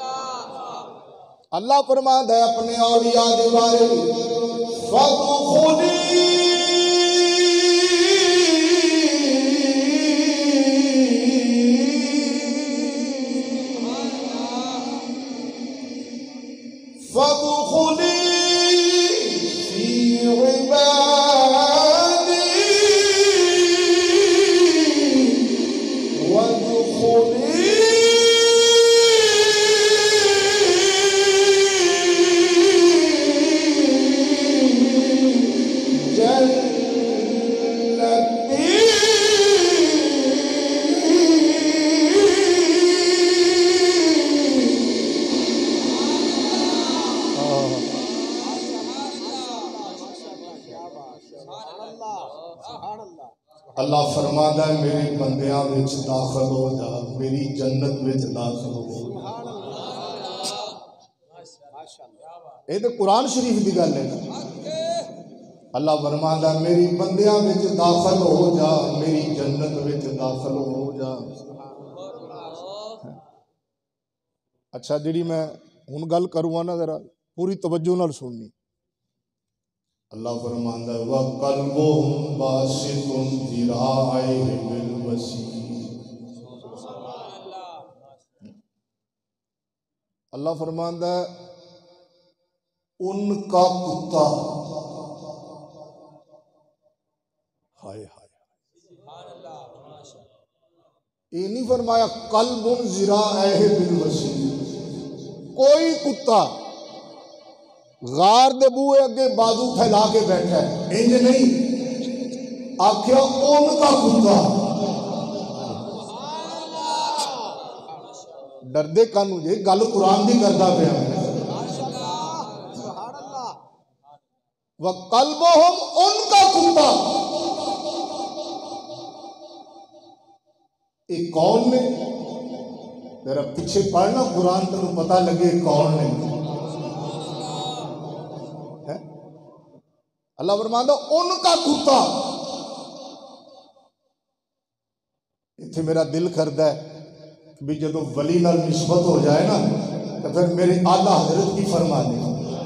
اللہ فرماتا ہے اپنے اولیاء دے بارے فَادْخُلِي فَادْخُلِي فِي عِبَادِي وَادْخُلِي جَنَّتِي۔ اللہ فرماتا ہے میری بندیاں وچ داخل ہو جا، میری جنت وچ داخل ہو جا۔ یہ تو قرآن شریف کی گل ہے۔ اللہ فرماتا ہے میری بندیاں وچ داخل ہو جا، میری جنت وچ داخل ہو جا۔ اچھا جڑی میں ہن گل کروں نا ذرا پوری توجہ نال سننی۔ اللہ فرماتا ہے وَقَلْبُهُمْ بَاسِطٌ ذِرَاعَيْهِ بِالْوَسِيلِ۔ اللہ فرماتا ہے ان کا کتا، ہائے ہائے، یہ نہیں فرمایا قلب ذراعیہ بالوسیل۔ کوئی کتا غار دے بوئے اگے بازو پھیلا کے بیٹھا ہے، انج نہیں، آکھیا ان کا کتا۔ ڈردے کانو جے گل قرآن دی کردا پیا۔ وَقَلْبُهُمْ ان کا کتا۔ یہ کون نے؟ ذرا پیچھے پڑھنا قرآن تمہیں پتہ لگے کون نے۔ اللہ فرماتا ان کا کتا۔ اتنے میرا دل کردا ہے بھی جدو ولی نال نسبت ہو جائے نا تو پھر میرے اعلیٰ حضرت کی فرما دے۔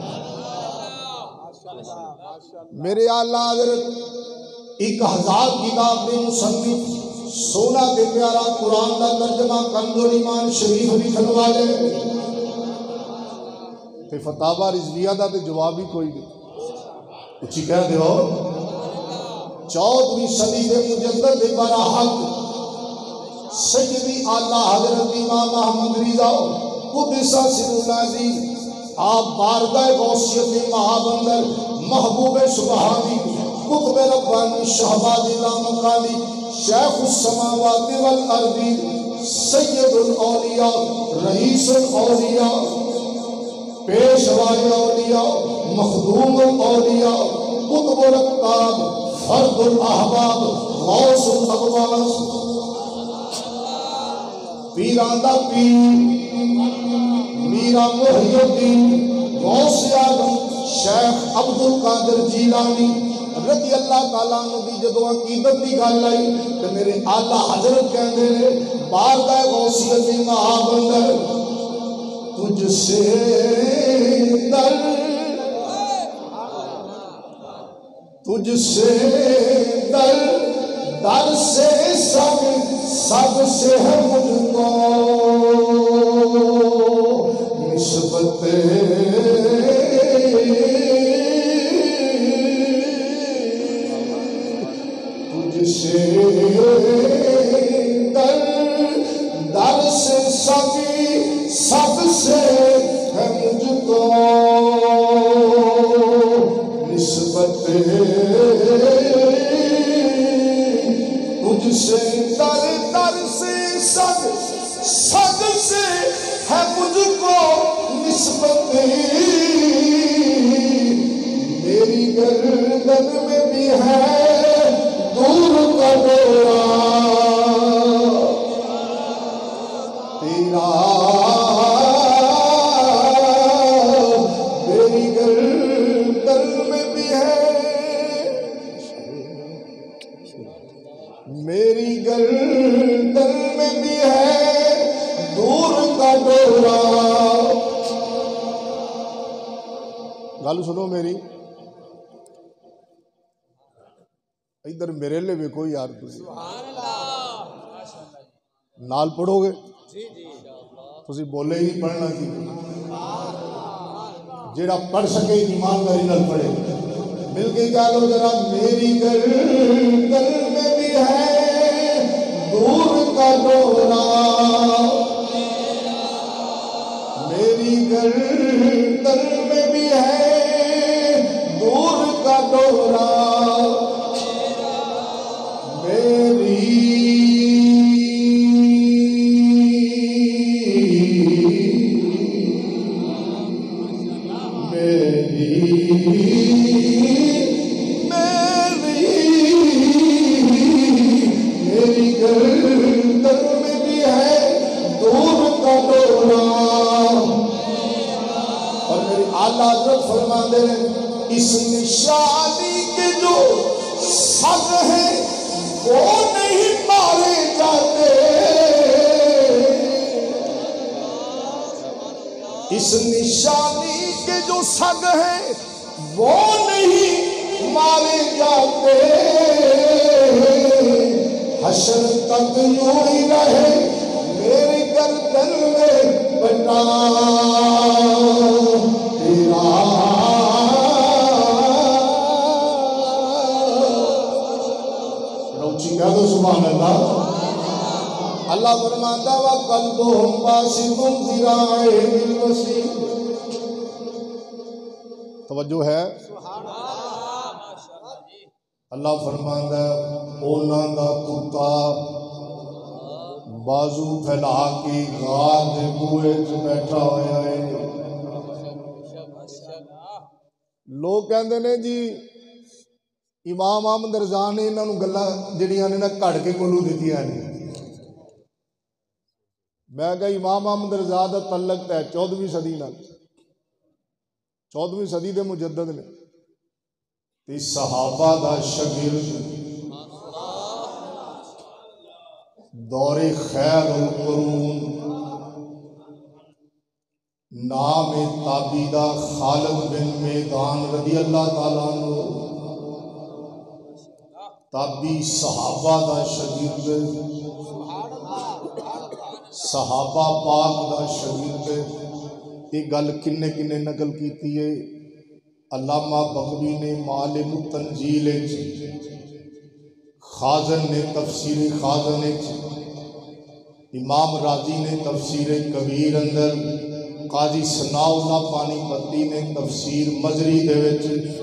میرے اعلیٰ حضرت ایک ہزار کتاب دے مصنف، سونا دے پیارا قرآن دا ترجمہ کنز الایمان شریف لکھن والے، تے فتاوی رضویہ دا تے جواب ہی کوئی نہیں۔ اچھی کہہ دے ہو چودہویں صدی دے مجدد براحق سیدی اعلیٰ حضرت امام محمد رضا قدس سر العزیز آپ بارگاہ غوثیت مہابندر محبوب سبحانی قطب ربانی شہباز لامکانی شیخ السماوات والارض سید الاولیاء رئیس الاولیاء پیشوائے اولیاء مخدوم الاولیاء قطب الاقطاب فرد الاحباب غوث الاغواث پیران دا پیر میرا محی الدین غوث اعظم شیخ عبدالقادر جیلانی رضی اللہ تعالیٰ عنہ دی جدو عقیدت دی گل آئی کہ میرے اعلیٰ حضرت کہندے نے بارگاہ غوثیت مہابندر تجھ سے در تجھ سے در در سے سگ سگ سے ہے مجھ کو نسبت تجھ سے در در سے سگ سگ سے ہے مجھ کو نسبت تجھ سے در در سے سگ سگ سے ہے مجھ کو نسبت میری گردن میں بھی ہے دور کا ڈورا تیرا میری گردن میں بھی ہے میری گردن میں بھی ہے دور کا ڈورا گل سنو میری ادھر میرے لئے بھی کوئی یار تھی نال پڑھو گے تسی بولے ہی پڑھنا کی جیڑا پڑھ سکے ایمانداری نال پڑھے مل کے کیا لو ذرا میری گردن میں بھی ہے دور کا ڈورا میری گردن میں بھی ہے دور کا ڈورا میری اس نشانی کے جو سگ ہیں وہ نہیں مارے جاتے اس نشانی کے جو سگ ہیں وہ نہیں مارے جاتے حشر تک یوں ہی رہے میری گردن میں بٹا تیرا کہہ دو سبحان اللہ اللہ فرماتا وا قلبہم باسط ذراعیہ بالوسیع توجہ ہے اللہ فرماتا ہے انہاں دا کتا بازو پھیلا کے غار دے بوئے چ بیٹھا ہویا ہے لوگ کہندے نے جی امام احمد رضا نے انہوں نے گلاں جڑیاں نے نا کڑ کے کولو دتیاں نے میں کہا امام احمد رضا دا تعلق ہے چودہویں صدی نال چودہویں صدی دے مجدد نے تے صحابہ دا شاگرد دور خیر القرون نام تابیدہ خالد بن میدان رضی اللہ تعالیٰ عنہ تابی صحابہ دا شاگرد صحابہ پاک دا شاگرد یہ گل کنے کنے نقل کیتی ہے علامہ بغوی نے معالم التنزیل خازن نے تفسیر خازن امام راضی نے تفسیر کبیر اندر قاضی ثناء اللہ پانی پتی نے تفسیر مجری دے وچ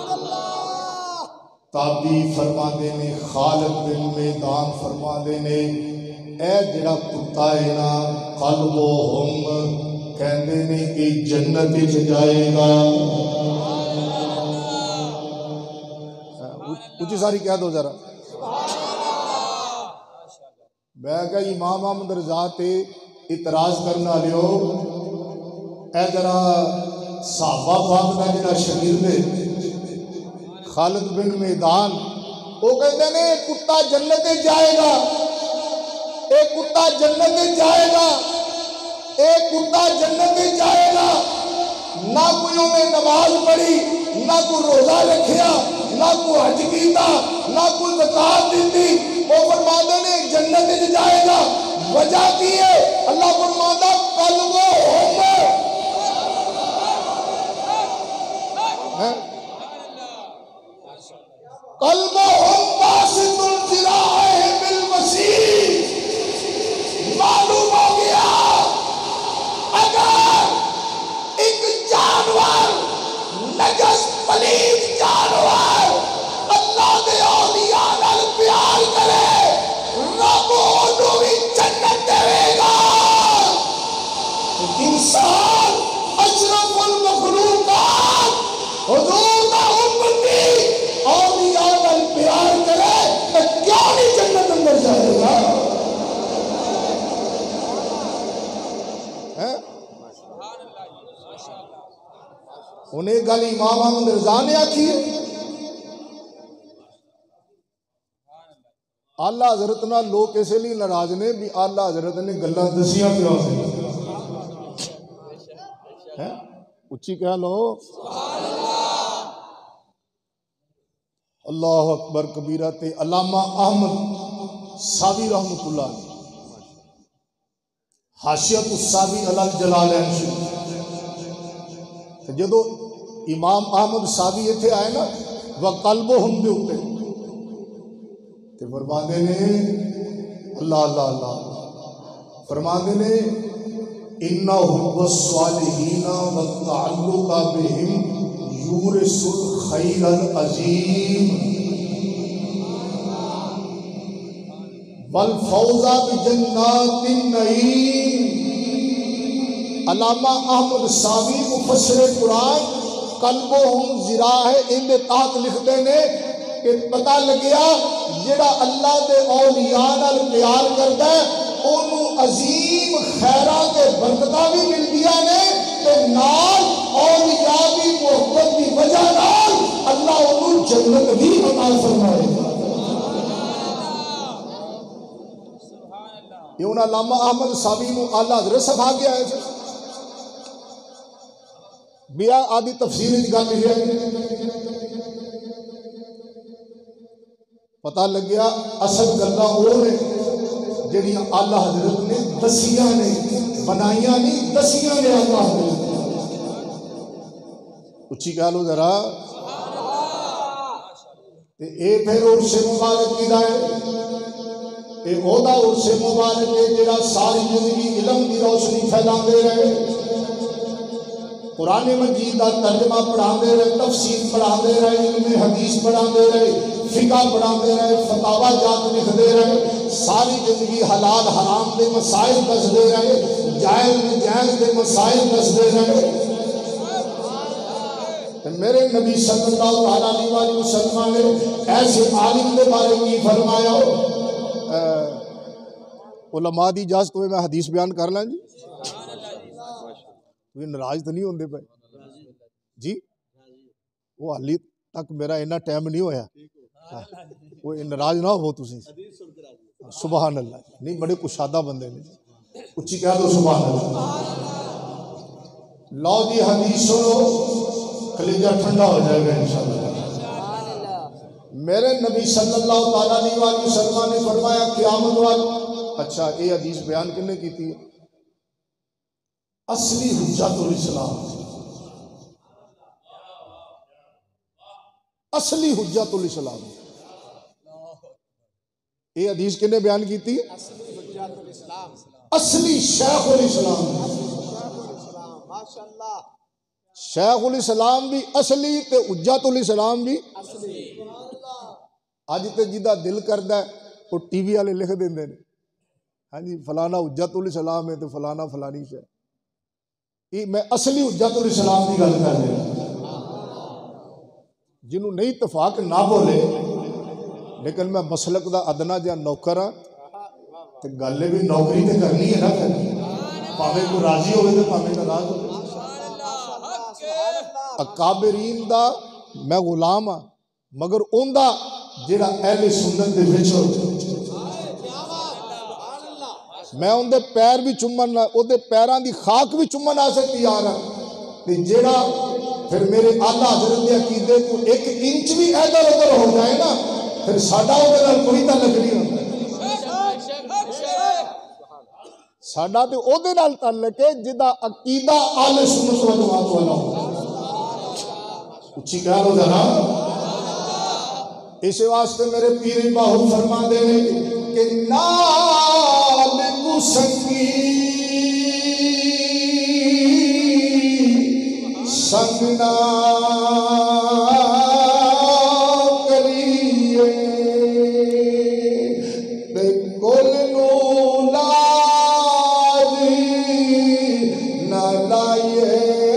تابی فرما دے نے خالد بن میدان فرما دے نے اے جڑا کتا ہے نا قلبہم کہندے نے کہ جنت وچ جائے گا اونچی ساری کہہ دو ذرا میں کہا امام احمد رضا تے اعتراض کرنا لیو اے ذرا صحابہ پاک دا جڑا شاگرد ہے خالد بن میدان وہ کہتے ہیں کتا جنت جائے گا اے کتا جنت جائے گا اے کتا جنت جائے گا نہ کوئی انہیں نماز پڑھی نہ کوئی روزہ رکھیا نہ کوئی حج کیتا نہ کوئی زکات دیتی، وہ فرماتے نے جنت میں جائے گا۔ وجہ کی ہے؟ اللہ فرماتا قلب و قلبهم باسط ذراعیہ بالوسیع۔ معلوم ہو گیا اگر ایک جانور نجس پلید جانور اللہ دے اولیاء نال پیار کرے، رب انہوں بھی جنت دے گا۔ انسان اشرف المخلوقات حضور دا امتی اولیاء نال پیار کرے تو کیوں نہیں جنت اندر جائے گا؟ انہیں گل امام احمد رضا نے آکھی ہے، آلہ حضرت نہ لوگ اسے لیے ناراض نے بھی آلہ حضرت نے گلاں دسیاں کیوں ہیں؟ اچھی کہہ لو اللہ اکبر کبیرہ۔ تے علامہ احمد ساوی رحمۃ اللہ حاشیۃ الساوی علی الجلالین شریف، جدو امام احمد ساوی اتھے آئے نا وَقَلْبُهُمْ دے اتے تے فرماندے نے اللہ اللہ اللہ فرماندے نے اِنَّهُ وَالصَّالِحِينَ وَالتَّعَلُّقَ بِهِمْ يُورِثُ الْخَيْرَ الْعَظِيمَ وَالْفَوْزَ بِجَنَّاتِ النَّعِيمِ۔ علامہ احمد ساوی مفسر قرآن قلبہم ذراع ان دے تحت لکھتے نے کہ پتہ لگیا جڑا اللہ دے اولیاء نال پیار کردا ہے انہوں عظیم خیراں تے برکتاں بھی ملدیاں نے تے نال اولیاء دی محبت دی وجہ نال اللہ انہوں جنت بھی عطا فرمائے گا۔ یہ انہاں علامہ احمد ساوی نو اعلیٰ حضرت سبھا کے آئے تھے بیا آدھی تفسیر کی گل لکھی ہے، پتہ لگ گیا اصل گلاں وہ نے جڑیاں اعلیٰ حضرت نے دسیاں نے، بنائیاں نہیں دسیاں نے اعلیٰ حضرت نے۔ اچھی کہہ لو ذرا۔ اے پھر عرص مبارک کی ہے، اے عہدہ عرص مبارک ہے جڑا ساری زندگی علم کی روشنی پھیلاندے رہے، قرآن مجید کا ترجمہ پڑھاندے رہے، تفسیر پڑھاندے رہے، علم حدیث پڑھاندے رہے، فقہ پڑھاندے رہے، فتاوی جات لکھدے رہے، ساری زندگی حلال حرام دے مسائل دسدے رہے، جائز ناجائز دے مسائل دسدے رہے۔ میرے نبی صلی اللہ علیہ وسلم نے ایسے عالم دے بارے کی فرمایا؟ علماء دی اجازت ہوئے میں حدیث بیان کر لیں جی؟ کوئی ناراض تو نہیں ہوندے پے جی؟ وہ حالی تک میرا اینا ٹائم نہیں ہویا، وہ ناراض نہ ہو تسی۔ سبحان اللہ، نہیں بڑے کشادہ بندے نے، اچھی کہہ دو سبحان اللہ۔ لو جی حدیث سنو، کلیجہ ٹھنڈا ہو جائے گا انشاءاللہ۔ میرے نبی صلی اللہ علیہ وسلم نے فرمایا قیامت وال، اچھا یہ حدیث بیان کنے کی تھی؟ اصلی حجت الاسلام، اصلی حجت الاسلام، یہ حدیث کنے بیان کی تھی؟ اصلی شیخ الاسلام، شیخ الاسلام بھی اصلی تے حجت الاسلام بھی اصلی۔ آج تے جدہ دل کردہ ہے وہ ٹی وی والے لکھ دیں دے ہاں جی فلانا حجت الاسلام ہے تو فلانا فلانی شے، یہ میں اصلی حجت الاسلام کی گل کر رہا، جنہوں نہیں اتفاق نہ بولے، لیکن میں مسلک دا ادنا جا نوکر ہاں تے گل بھی نوکری تے کرنی ہے نا، پاوے کو راضی ہوئے تے پاوے ناراض ہوئے۔ اکابرین دا میں غلام ہاں، مگر اون دا جڑا اہل سنت دے وچ ہو، میں ان دے پیر بھی چومن، او دے پیراں دی خاک بھی چومن واسطے تیار ہاں، تے جڑا پھر میرے آلہ حضرت کے عقیدے کو ایک انچ بھی ادھر ادھر ہو جائے نا پھر ساڈا ادھر کوئی تعلق نہیں ہوتا ساڈا تے اودے نال تعلق ہے جدا عقیدہ اہل سنت والجماعت والا ہو اچھی کہہ لو ذرا اس واسطے میرے پیر باہو فرما دے کہ نال کو سنگی سنگ نہ کریے بالکل نو لاج نہ لائیے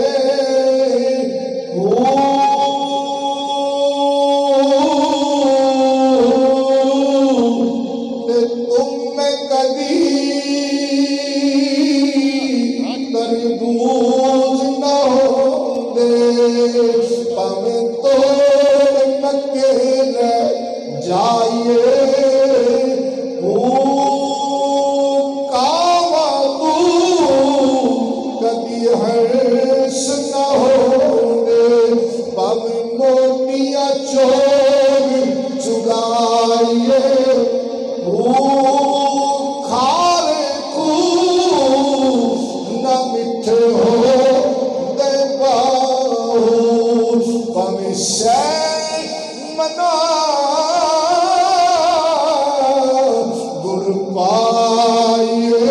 تم میں کبھی تربوز نہ ہو پاویں تو نکیلے جائیے کعبہ تو کبھی حرص نہ ہونے پاویں موتیاں چور چرائیے کھارے کو نہ مٹھے ہو شیخ منا گر پائیے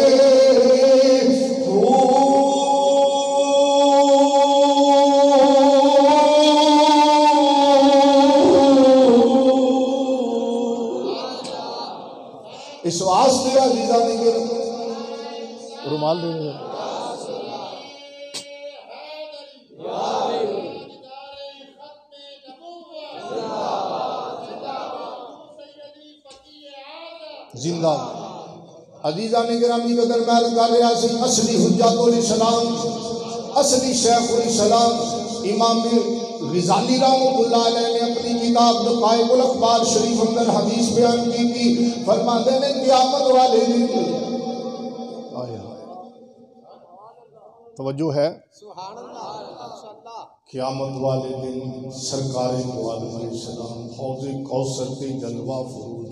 اس واسطے عزیزہ نہیں گر رومال دینے گا زندہ عزیزہ نے گرامی کا درمیان کر رہا سی اصلی حجت الاسلام اصلی شیخ الاسلام امام غزالی رحمۃ اللہ علیہ نے اپنی کتاب دقائق الاخبار شریف اندر حدیث بیان کی تھی فرماتے ہیں قیامت والے دن توجہ ہے قیامت والے دن سرکار دو عالم علیہ السلام حوض کوثر تے جلوہ فروز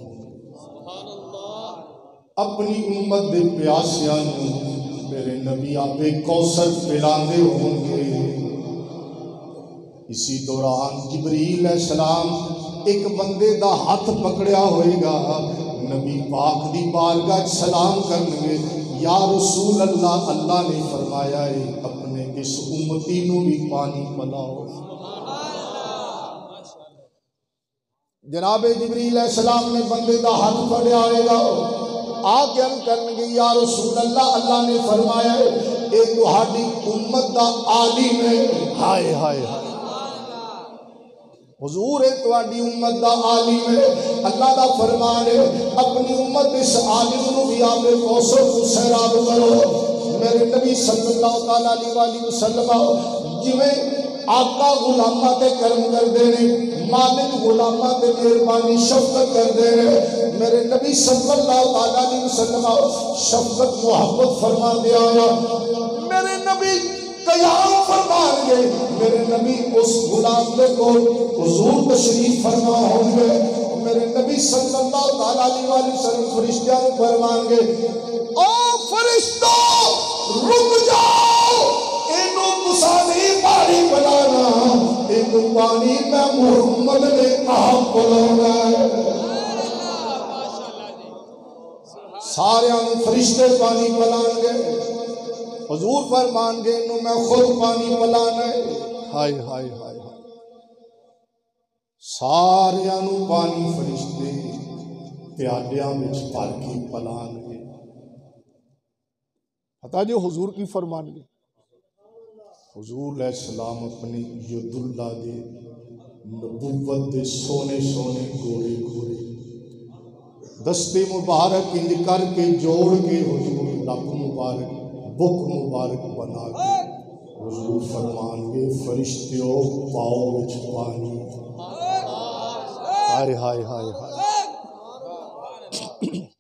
اپنی امت دے پیاسیاں میرے نبی آبے کوثر پلاندے ہوں گے اسی دوران جبریل علیہ السلام ایک بندے دا ہاتھ پکڑیا ہوئے گا نبی پاک دی بارگاہ سلام کرنگے یا رسول اللہ اللہ نے فرمایا ہے اپنے اس امتی نو بھی پانی پلاؤ جناب جبریل علیہ السلام نے بندے دا ہاتھ پکڑیا ہوئے گا آگے ہم کرنگے یا رسول اللہ اللہ نے فرمایا ہے اے تہاڈی امت دا عالم ہے ہائے ہائے ہائے حضور ہے تہاڈی امت دا عالم ہے اللہ دا فرمان ہے اپنی امت اس عالم نو بھی آپ کوثر کو سیراب کرو میرے نبی صلی اللہ علیہ وآلہ وسلم جویں آقا غلامہ تے کرم کر دے رہے مالک غلامہ تے مہربانی شفقت کر دے رہے میرے نبی صلی اللہ علیہ وسلم شفقت محبت فرما دیا آیا میرے نبی قیام فرمان گے میرے نبی اس غلام دے کو حضور تشریف فرما ہوں گے میرے نبی صلی اللہ علیہ وسلم فرشتیاں فرمان گے او فرشتو رک جاؤ اینو تسانی پانی پلانا اینو پانی میں محمد نے آپ پلانا ہے سارے ہم فرشتے پانی پلان گے حضور فرمان گے انہوں میں خود پانی پلانا ہے ہائے ہائے ہائے سارے ہم پانی فرشتے پیالیاں میں چھپار کی پلان گے پتا جو حضور کی فرمان گے حضور علیہ السلام اپنی ید اللہ دے نبوت دے سونے سونے گورے گورے دستے مبارک انج کر کے جوڑ کے حضور لب مبارک بک مبارک بنا کے حضور فرمان گے فرشتیوں پاؤ وچ پانی ہائے ہائے ہائے ہائے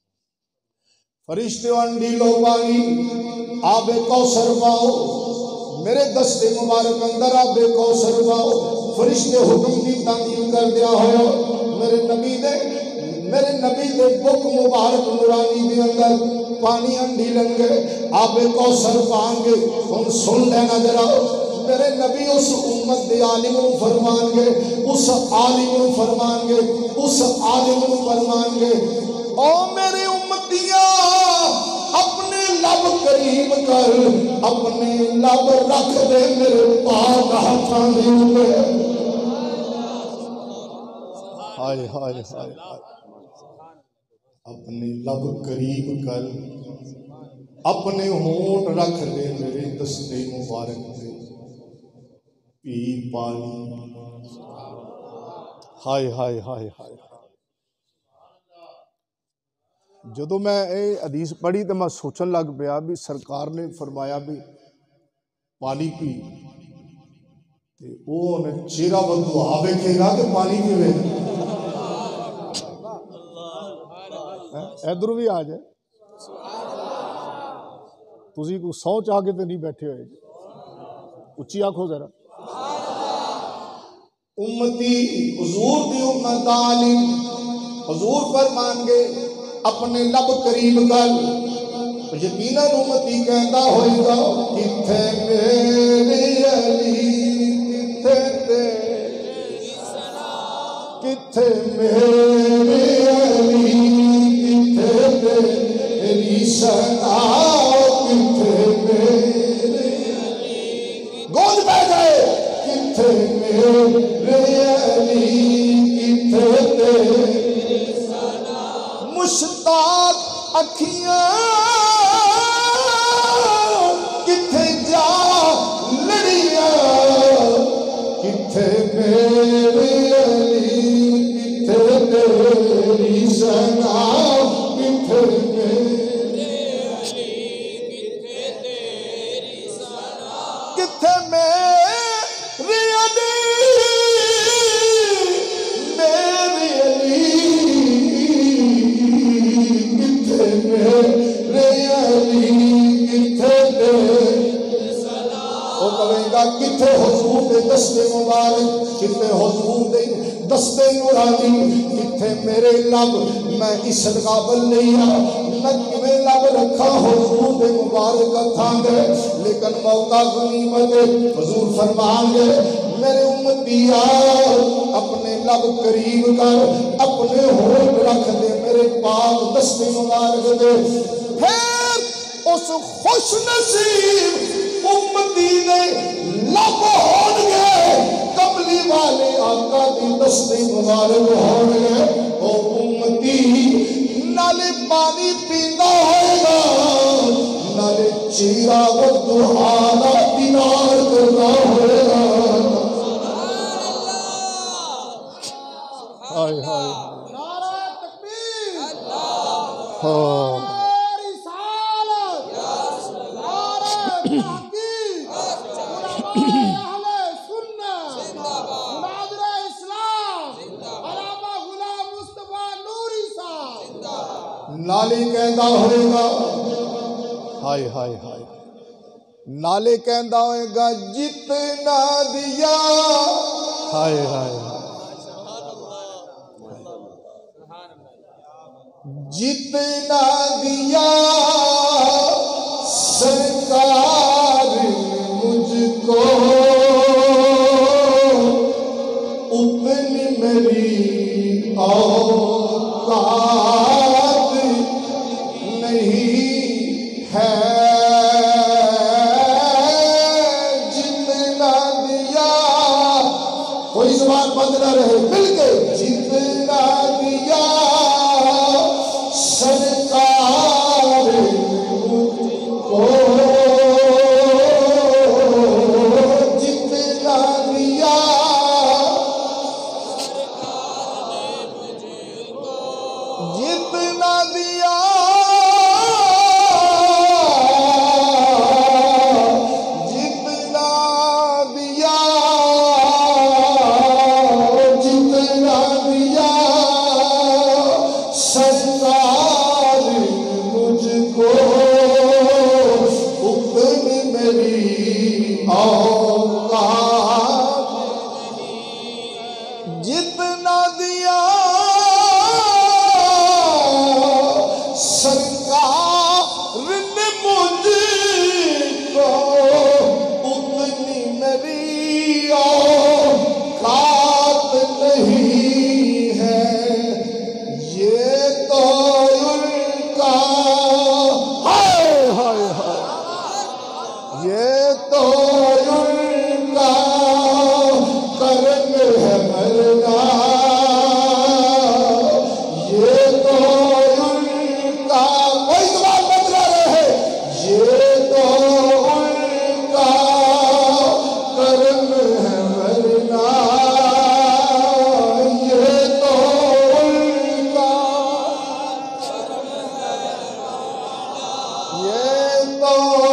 فرشتیوں انڈی لو پانی آب کوثر پاؤ میرے دستے مبارک اندر آب کوثر پاؤ فرشتے حکم کی تعمیل کر دیا ہو میرے نبی دے میرے نبی دے بک مبارک نورانی دے اندر پانی انڈی لنگے آب کوثر پانگے ہم سن لینا ذرا میرے نبی اس امت دے عالم نو فرمان گے اس عالم نو فرمان گے اس عالم نو فرمان گے او میرے امتیاں اپنے لب قریب کر اپنے لب رکھ دے میرے پاک ہاتھاں دے اوپر ہائے ہائے ہائے اپنے لب قریب کر اپنے ہونٹ رکھ دے میرے دستے مبارک دے پی پانی ہائے ہائے ہائے ہائے جدو میں اے حدیث پڑھی تو میں سوچن لگ پیا بھی سرکار نے فرمایا بھی پانی پی تے او نے چہرہ بدو آ ویکھے گا کہ پانی پیوے ادھر بھی آ جائے تسی کو سو چاہ کے تو نہیں بیٹھے ہوئے اچھی آنکھو ذرا امتی حضور دی امت عالم حضور فرمان گے اپنے لب قریب کر یقیناً امتی کہندا ہوئے گا کتھے میرے علی کتھے تیری سنا کتھے میرے علی کتھے تیری سنا کتھے میرے علی گونج پہ گئے کتھے میرے علی کتھے تیری مشتاق اکھیاں کتھے جا لڑیاں کتھے میرے علی کتھے تیری سنا کتھے میرے علی کتھے تیری سنا کتھے میرے علی میرے علی میرے علی کتھے تیری سنا او کہے گا کتھے حضور دے دستے مبارک کتھے حضور دے دستے نورانی کتھے میرے لب میں اس قابل نہیں ہاں نہ کیویں لب رکھا حضور دے مبارک ہتھاں دے لیکن موقع غنیمت حضور فرمان گے میرے امتیا اپنے لب قریب کر اپنے ہونٹ رکھ دے میرے پاک دستے مبارک دے پھر اس خوش نصیب امتی دے لب ہون گے کملی والے آقا دی دستے مبارک ہون گے او امتی نالے پانی پیندا ہوئے گا نالے چیرا و دہانا دینار کرنا ہوئے گا ہائے ہائے
نعرہ تکبیر
اللہ
نعرہ رسالت نعرہ تحقیق علماء اہل سنت مناظرہ اسلام علامہ غلام مصطفیٰ نوری صاحب
نالی کہندا ہوئے گا ہائے ہائے ہائے نالے کہندا ہوئے گا جتنا دیا ہائے ہائے جتنا دیا سرکار نے مجھ کو اتنی میری اوقات نہیں ہے جتنا دیا کوئی زبان بند نہ رہے مل کے جتنا دیا سرکار کو جتنا دیا جتنا دیا جتنا دیا جتنا औकात जितना दिया सरकार ने मुझको उतनी मेरी औकात नहीं है। ये तो उनका हाय हाय हाय, ये तो उनका कर्म है मरना, ये तो उनका कोई जवाब बदला रहे, ये तो उनका कर्म है मरना, ये तो उनका ये तो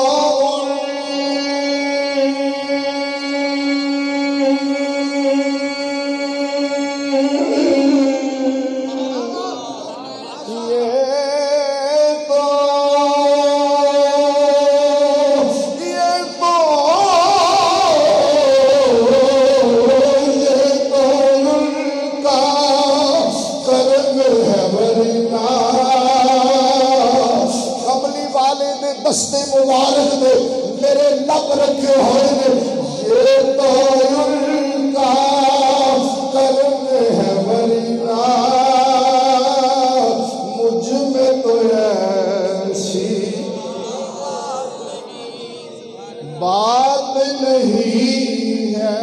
दस्ते मुबारक दे मेरे लब रखे होए ने, ये तो उनका कर्म है वरना मुझ में तो ऐसी बात नहीं है।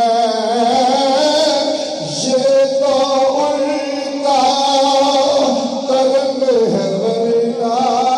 ये तो उनका कर्म है वरना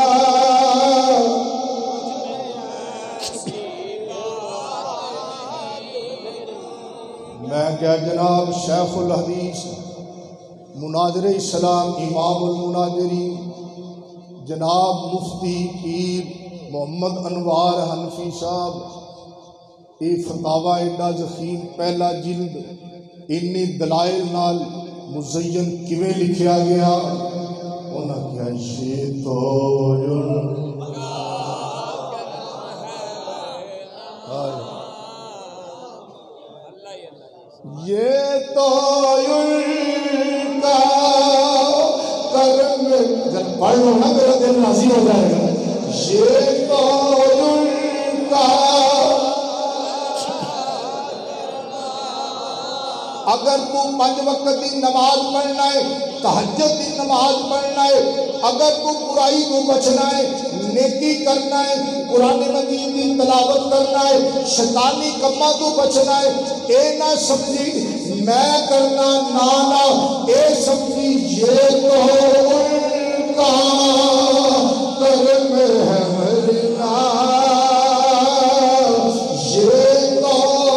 मैं क्या जनाब शेखुल हदीस मुनाज़िर इस्लाम इमामुल मुनाज़िरीन जनाब मुफ्ती पीर मोहम्मद अनवार हनफी साहब ये फतावा एडा ज़ख़ीम पहला जिल्द इन्नी दलाइल नाल मुज़य्यन किवें लिखिया गया उन्हें क्या ये तो ये तो उनका कर्म, जब पढ़ लो ना मेरा दिल राजी हो जाएगा। ये तो उनका अगर तू पांच वक्त की नमाज पढ़ना है, तहज्जुद की नमाज पढ़ना है, अगर तू बुराई को बचना है, नेकी करना है, कुरान मजीद की तलावत करना है, शैतानी कम्मा तो बचना है, ए ना समझी मैं करना ना ना, ए समझी ये तो उनका कर्म है मरना, ये तो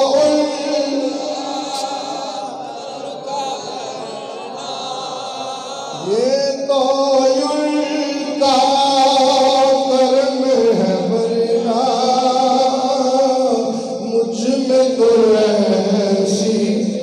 ये तो उनका कर्म है मरना मुझ में तो ऐसी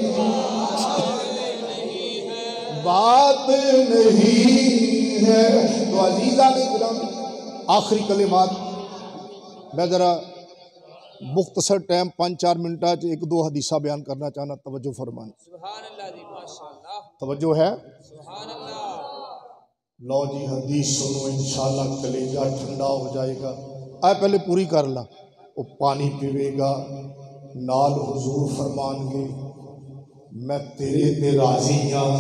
बात नहीं है। तो अजीजा ने गिरामी आखिरी कलिमात मैं जरा मुख्तसर टाइम पाँच चार मिनटा च एक दो हदीसा बयान करना चाहना, तवज्जो फरमान। तवज्जो है, लो जी हदीस सुनो इंशाल्लाह कलेजा ठंडा हो जाएगा। आ पहले पूरी कर ला, वो पानी पीवेगा नाल हुजूर फरमानगे मैं तेरे ते राजी हाँ।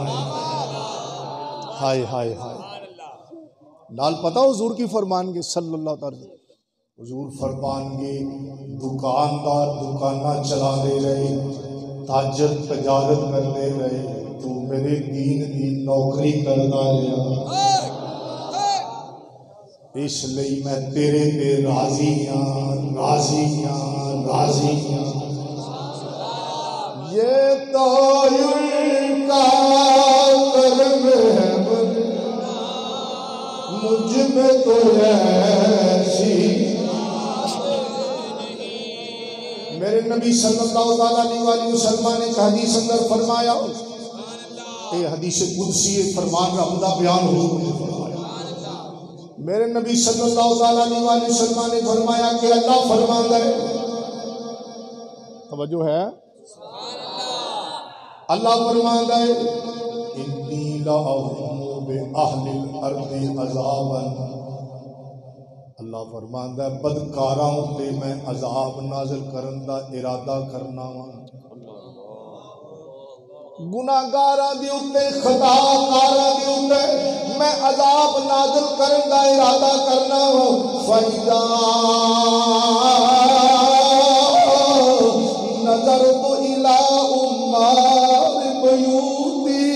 हाय हाय हाय नाल पता हुजूर की फरमानगे सल्लल्लाहु अलैहि वसल्लम, हुजूर फरमानगे दुकानदार दुकाना चला दे रहे, ताजर तजारत करते रहे, तू मेरे दीन की नौकरी करता रहा, इसलिए मैं तेरे ते राजी हाँ राजी हाँ राजी हाँ। ये तो उनका कर्म है मुझ में तो ऐसी मेरे नबी सल्लल्लाहु अलैहि वसल्लम ने हदीस अंदर फरमाया, ये हदीस कुदसी फरमान रब दा बयान हुजूर ने फरमाया। मेरे नबी सल्लल्लाहु अलैहि वसल्लम ने फरमाया कि अल्लाह फरमाता है توجہ ہے؟ اللہ فرماتا ہے انی لأظن بأہل الارض عذابا، اللہ فرماتا ہے بدکاراں تے میں عذاب نازل کرن دا ارادہ کرنا وا، گناہگاراں دے اوتے خطا کاراں دے اوتے میں عذاب نازل کرن دا ارادہ کرنا وا، فَإِذَا نَظَرْتُ إِلَىٰ أُمَّارِ بِيُوتِي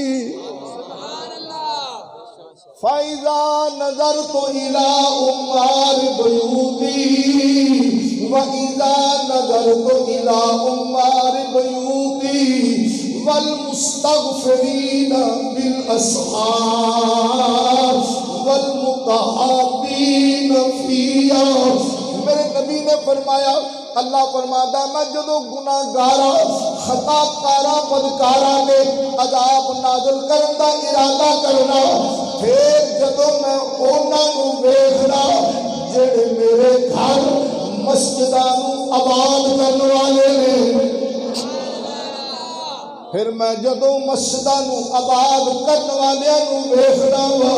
فَإِذَا نَظَرْتُ إِلَىٰ أُمَّارِ بِيُوتِي وَإِذَا نَظَرْتُ إِلَىٰ أُمَّارِ بِيُوتِي وَالْمُسْتَغْفِرِينَ بِالْأَسْحَارِ وَالْمُتَحَابِّينَ فِيهَا، میرے نبی نے فرمایا، اللہ فرماتا ہے میں جدو گناہگارا خطا کارا بدکارا نے عذاب نازل کرن دا ارادہ کرنا، پھر جدو میں انہاں نوں ویکھنا جڑے میرے گھر مسجداں نوں آباد کرن والے نے، پھر میں جدو مسجداں نوں آباد کرن والیاں نوں ویکھنا وا،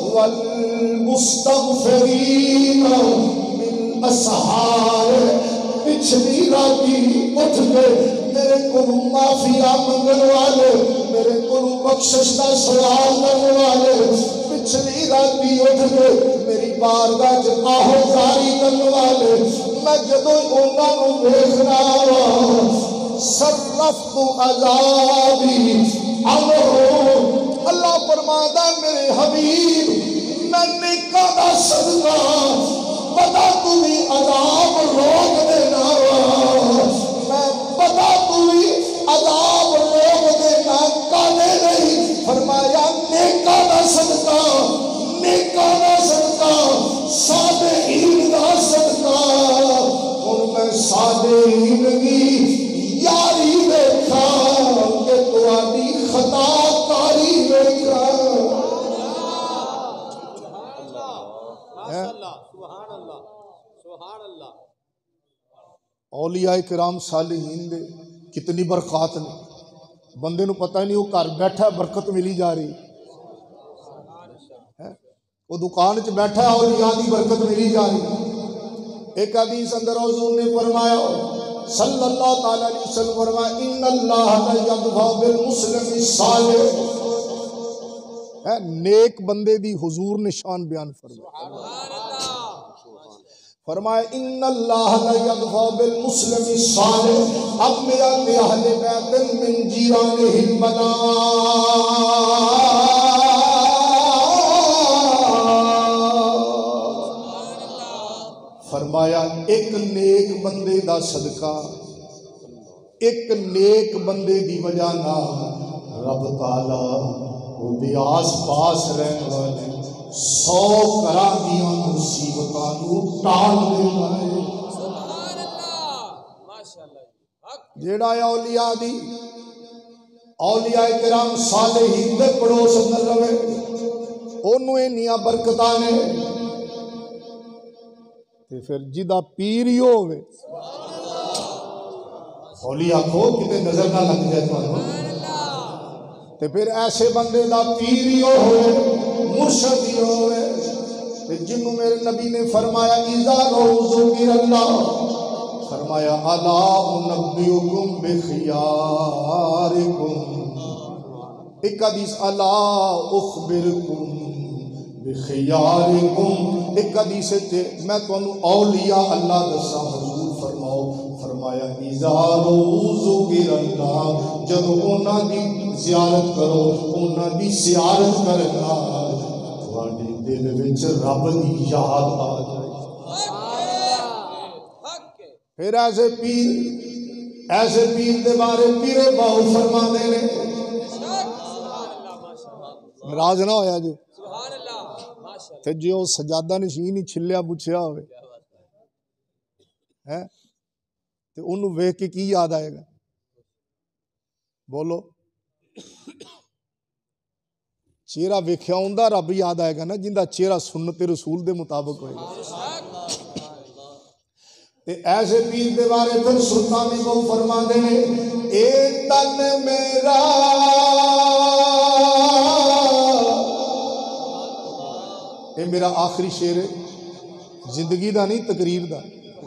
والمستغفرین بالاسحار، پچھلی راتی اٹھ کے میرے کو معافیا منگن والے، میرے کو بخشش کا سوال کرنے والے، پچھلی راتی اٹھ کے میری بارگاہ چ آہوزاری کرنے والے، میں جدو انہاں نوں ویکھنا وا صرفت عذابی عنہم، اللہ فرماتا ہے میرے حبیب میں نیکاں دا صدقہ پتا تو بھی عذاب روک دینا وا، میں پتا تو بھی عذاب روک دینا کالے نہیں، فرمایا نیکاں دا صدقہ نیکاں دا صدقہ صالحین دا صدقہ، ہن میں صالحین دی یاری دیکھا کہ تہاڈی خطا کاری دیکھا، اولیاء کرام صالحین دے کتنی برکات نے، بندے نو پتہ نہیں وہ گھر بیٹھا برکت ملی جا رہی ہے، وہ دکان چ بیٹھا اولیاء دی برکت ملی جا رہی۔ ایک حدیث اندر حضور نے فرمایا صلی اللہ تعالی علیہ وسلم فرمایا ان اللہ لا یدفع بالمسلم الصالح، نیک بندے دی حضور نے شان بیان فرمایا، فرمایا ان اللہ لا یدفع بالمسلم الصالح ابیات اہل بیت من جیرانہ البلاء، فرمایا ایک نیک بندے دا صدقہ، ایک نیک بندے دی وجہ نال رب تعالی وہ دے آس پاس رہن والے سو کرا دیاں مصیبتاں نو ٹال دیندا ہے، سبحان اللہ، ماشاءاللہ، جیڑا ہے اولیاء دی اولیاء کرام صالحین دے پڑوس اندر رہے اونوں انیاں برکتاں نے، تے پھر جدا پیر ہی ہوے اولیاء کو کتے نظر نہ لگ جائے تانوں، تے پھر ایسے بندے دا پیر ہی ہوے مرشد ہی ہوے، تے جنوں میرے نبی نے فرمایا اذا روزو گر اللہ، فرمایا الا انبئکم بخیارکم، ایک حدیث الا اخبرکم بخیارکم، ایک حدیث تے میں تانوں اولیاء اللہ دساں، حضور فرماؤ فرمایا اذا روزو گر اللہ، جب انہاں دی زیارت کرو انہاں دی زیارت کرنا تہاڈے دل وچ رب دی یاد آ جائے، پھر ایسے پیر ایسے پیر دے بارے پیرے باؤ فرما دے نے، ناراض نہ ہویا جی، تے جو سجادہ نشین ہی چھلیا پوچھیا ہوئے ہے تے انہوں ویکھ کے کی یاد آئے گا، بولو چہرہ ویکھیا ہوندا رب یاد آئے گا نا، جندہ چہرہ سنت رسول دے مطابق ہوئے گا، تے ایسے پیر دے بارے پھر سلطان کو فرما دے اے تن میرا اے میرا آخری شعر ہے، زندگی دا نہیں تقریر دا۔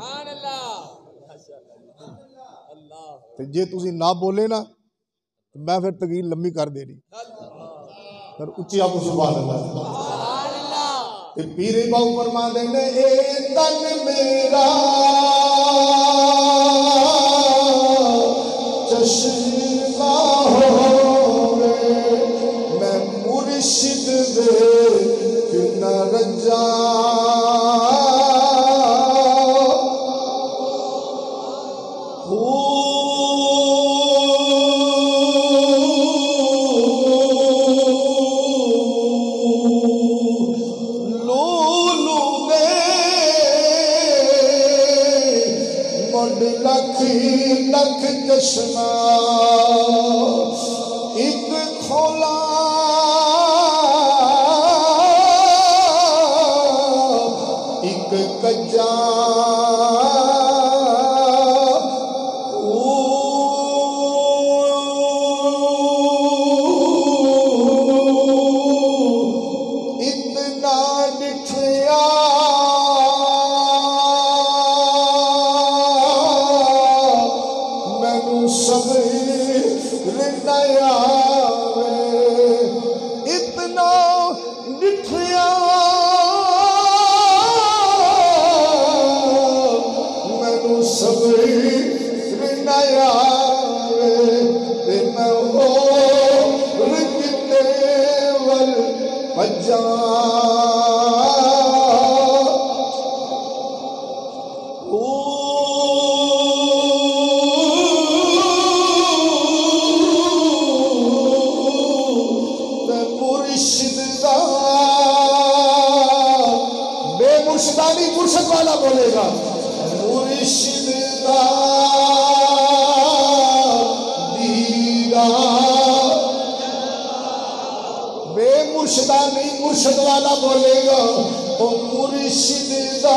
تے جے تسی نہ بولے نا میں پھر تقریر لمبی کر دے رہی پھر اچھی آپ کو سبحان اللہ۔ تے پیر باؤ فرما دے اے تن میرا چشمہ ہوے میں مرشد دے نہ رجا لکھ چشمہ ایک کھولا ایک کجا اتنا ڈٹھیا اتنا ڈٹھیا مینو صبر نیا تے میں اور کتے ول بجا مرشدانی مرشد والا بولے گا مرشد دا دیدار بے مرشدانی مرشد والا بولے گا او مرشد دا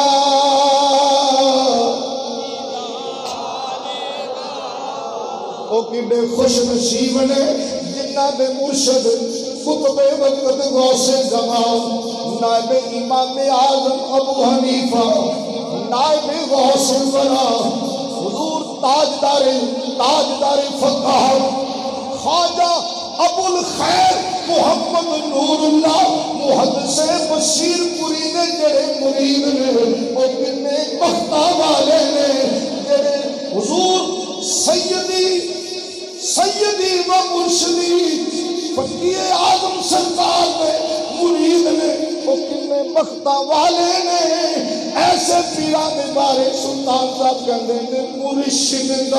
او کڈے خوش نصیب نے جنہ دے مرشد قطب وقت غوث زمان نائب امام اعظم ابو حنیفہ نائب غوث الورا حضور تاجدار تاجدار فقہ خواجہ ابو الخیر محمد نور اللہ محدث بشیر پوری نے جڑے مرید نے وہ کتنے بختہ والے نے جڑے حضور سیدی سیدی و مرشدی فقیر اعظم سرکار نے مرید نے وہ کتنے بختہ والے نے ایسے پیرا دے بارے سلطان صاحب کہندے نے مرشد دا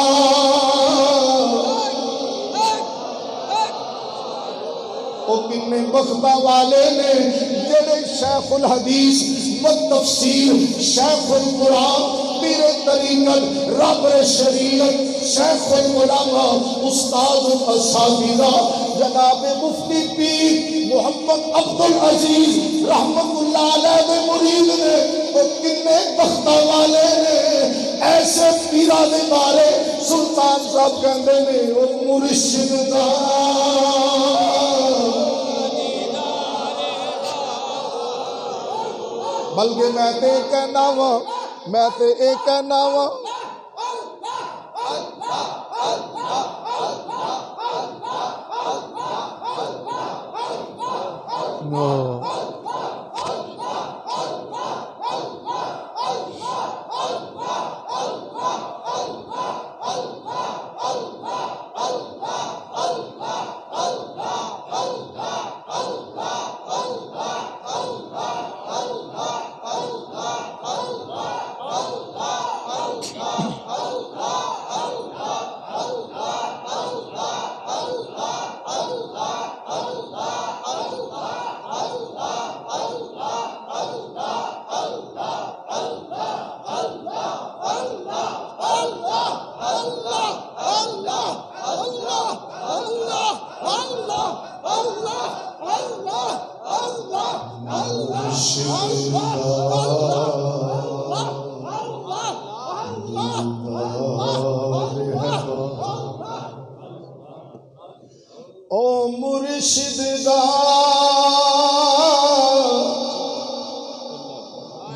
وہ کتنے بختہ والے نے جڑے شیخ الحدیث والتفسیر شیخ القرآن پیر طریقت رابر شریعت شیخ العلماء استاد الاساتذہ جناب مفتی پیر محمد عبدالعزیز رحمت اللہ علیہ دے مرید نے وہ کتنے بختہ والے نے ایسے پیرا دے بارے سلطان صاحب کہندے نے وہ مرشد دا بلکہ میں تے کہنا وا میں تے اے کہنا وا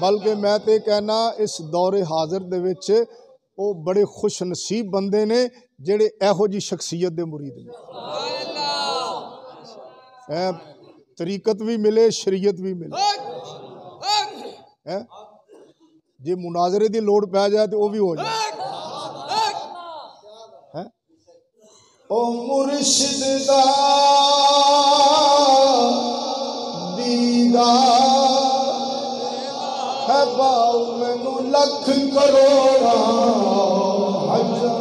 بلکہ میں تے کہنا اس دور حاضر دے وچ او بڑے خوش نصیب بندے نے جڑے ایہو جی شخصیت دے مرید نے اے طریقت بھی ملے شریعت بھی ملے جی مناظرے دی لوڑ پہ جائے تو وہ بھی ہو جائے
او مرشد دا دیدار ہے باؤ مینو لکھ کروڑا ہزار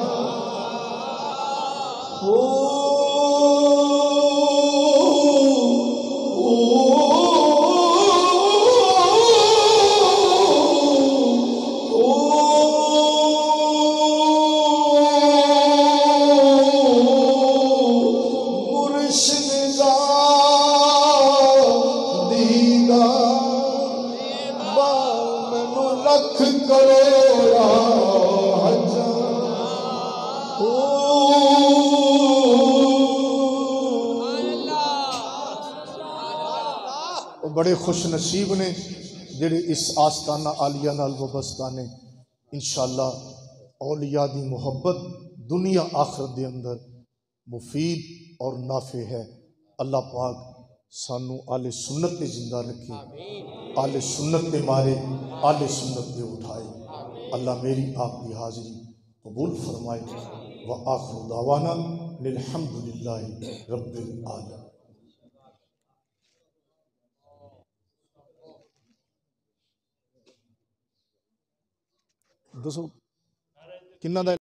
بڑے خوش نصیب نے جڑے اس آستانہ عالیہ نال وابستہ نے انشاءاللہ اولیاء دی محبت دنیا آخرت دے اندر مفید اور نافع ہے اللہ پاک سانو آل سنت دے زندہ رکھے آل سنت دے مارے آل سنت دے اٹھائے اللہ میری آپ کی حاضری قبول فرمائے وآخر دعوانا الحمدللہ رب العالمین دسو کنہ دا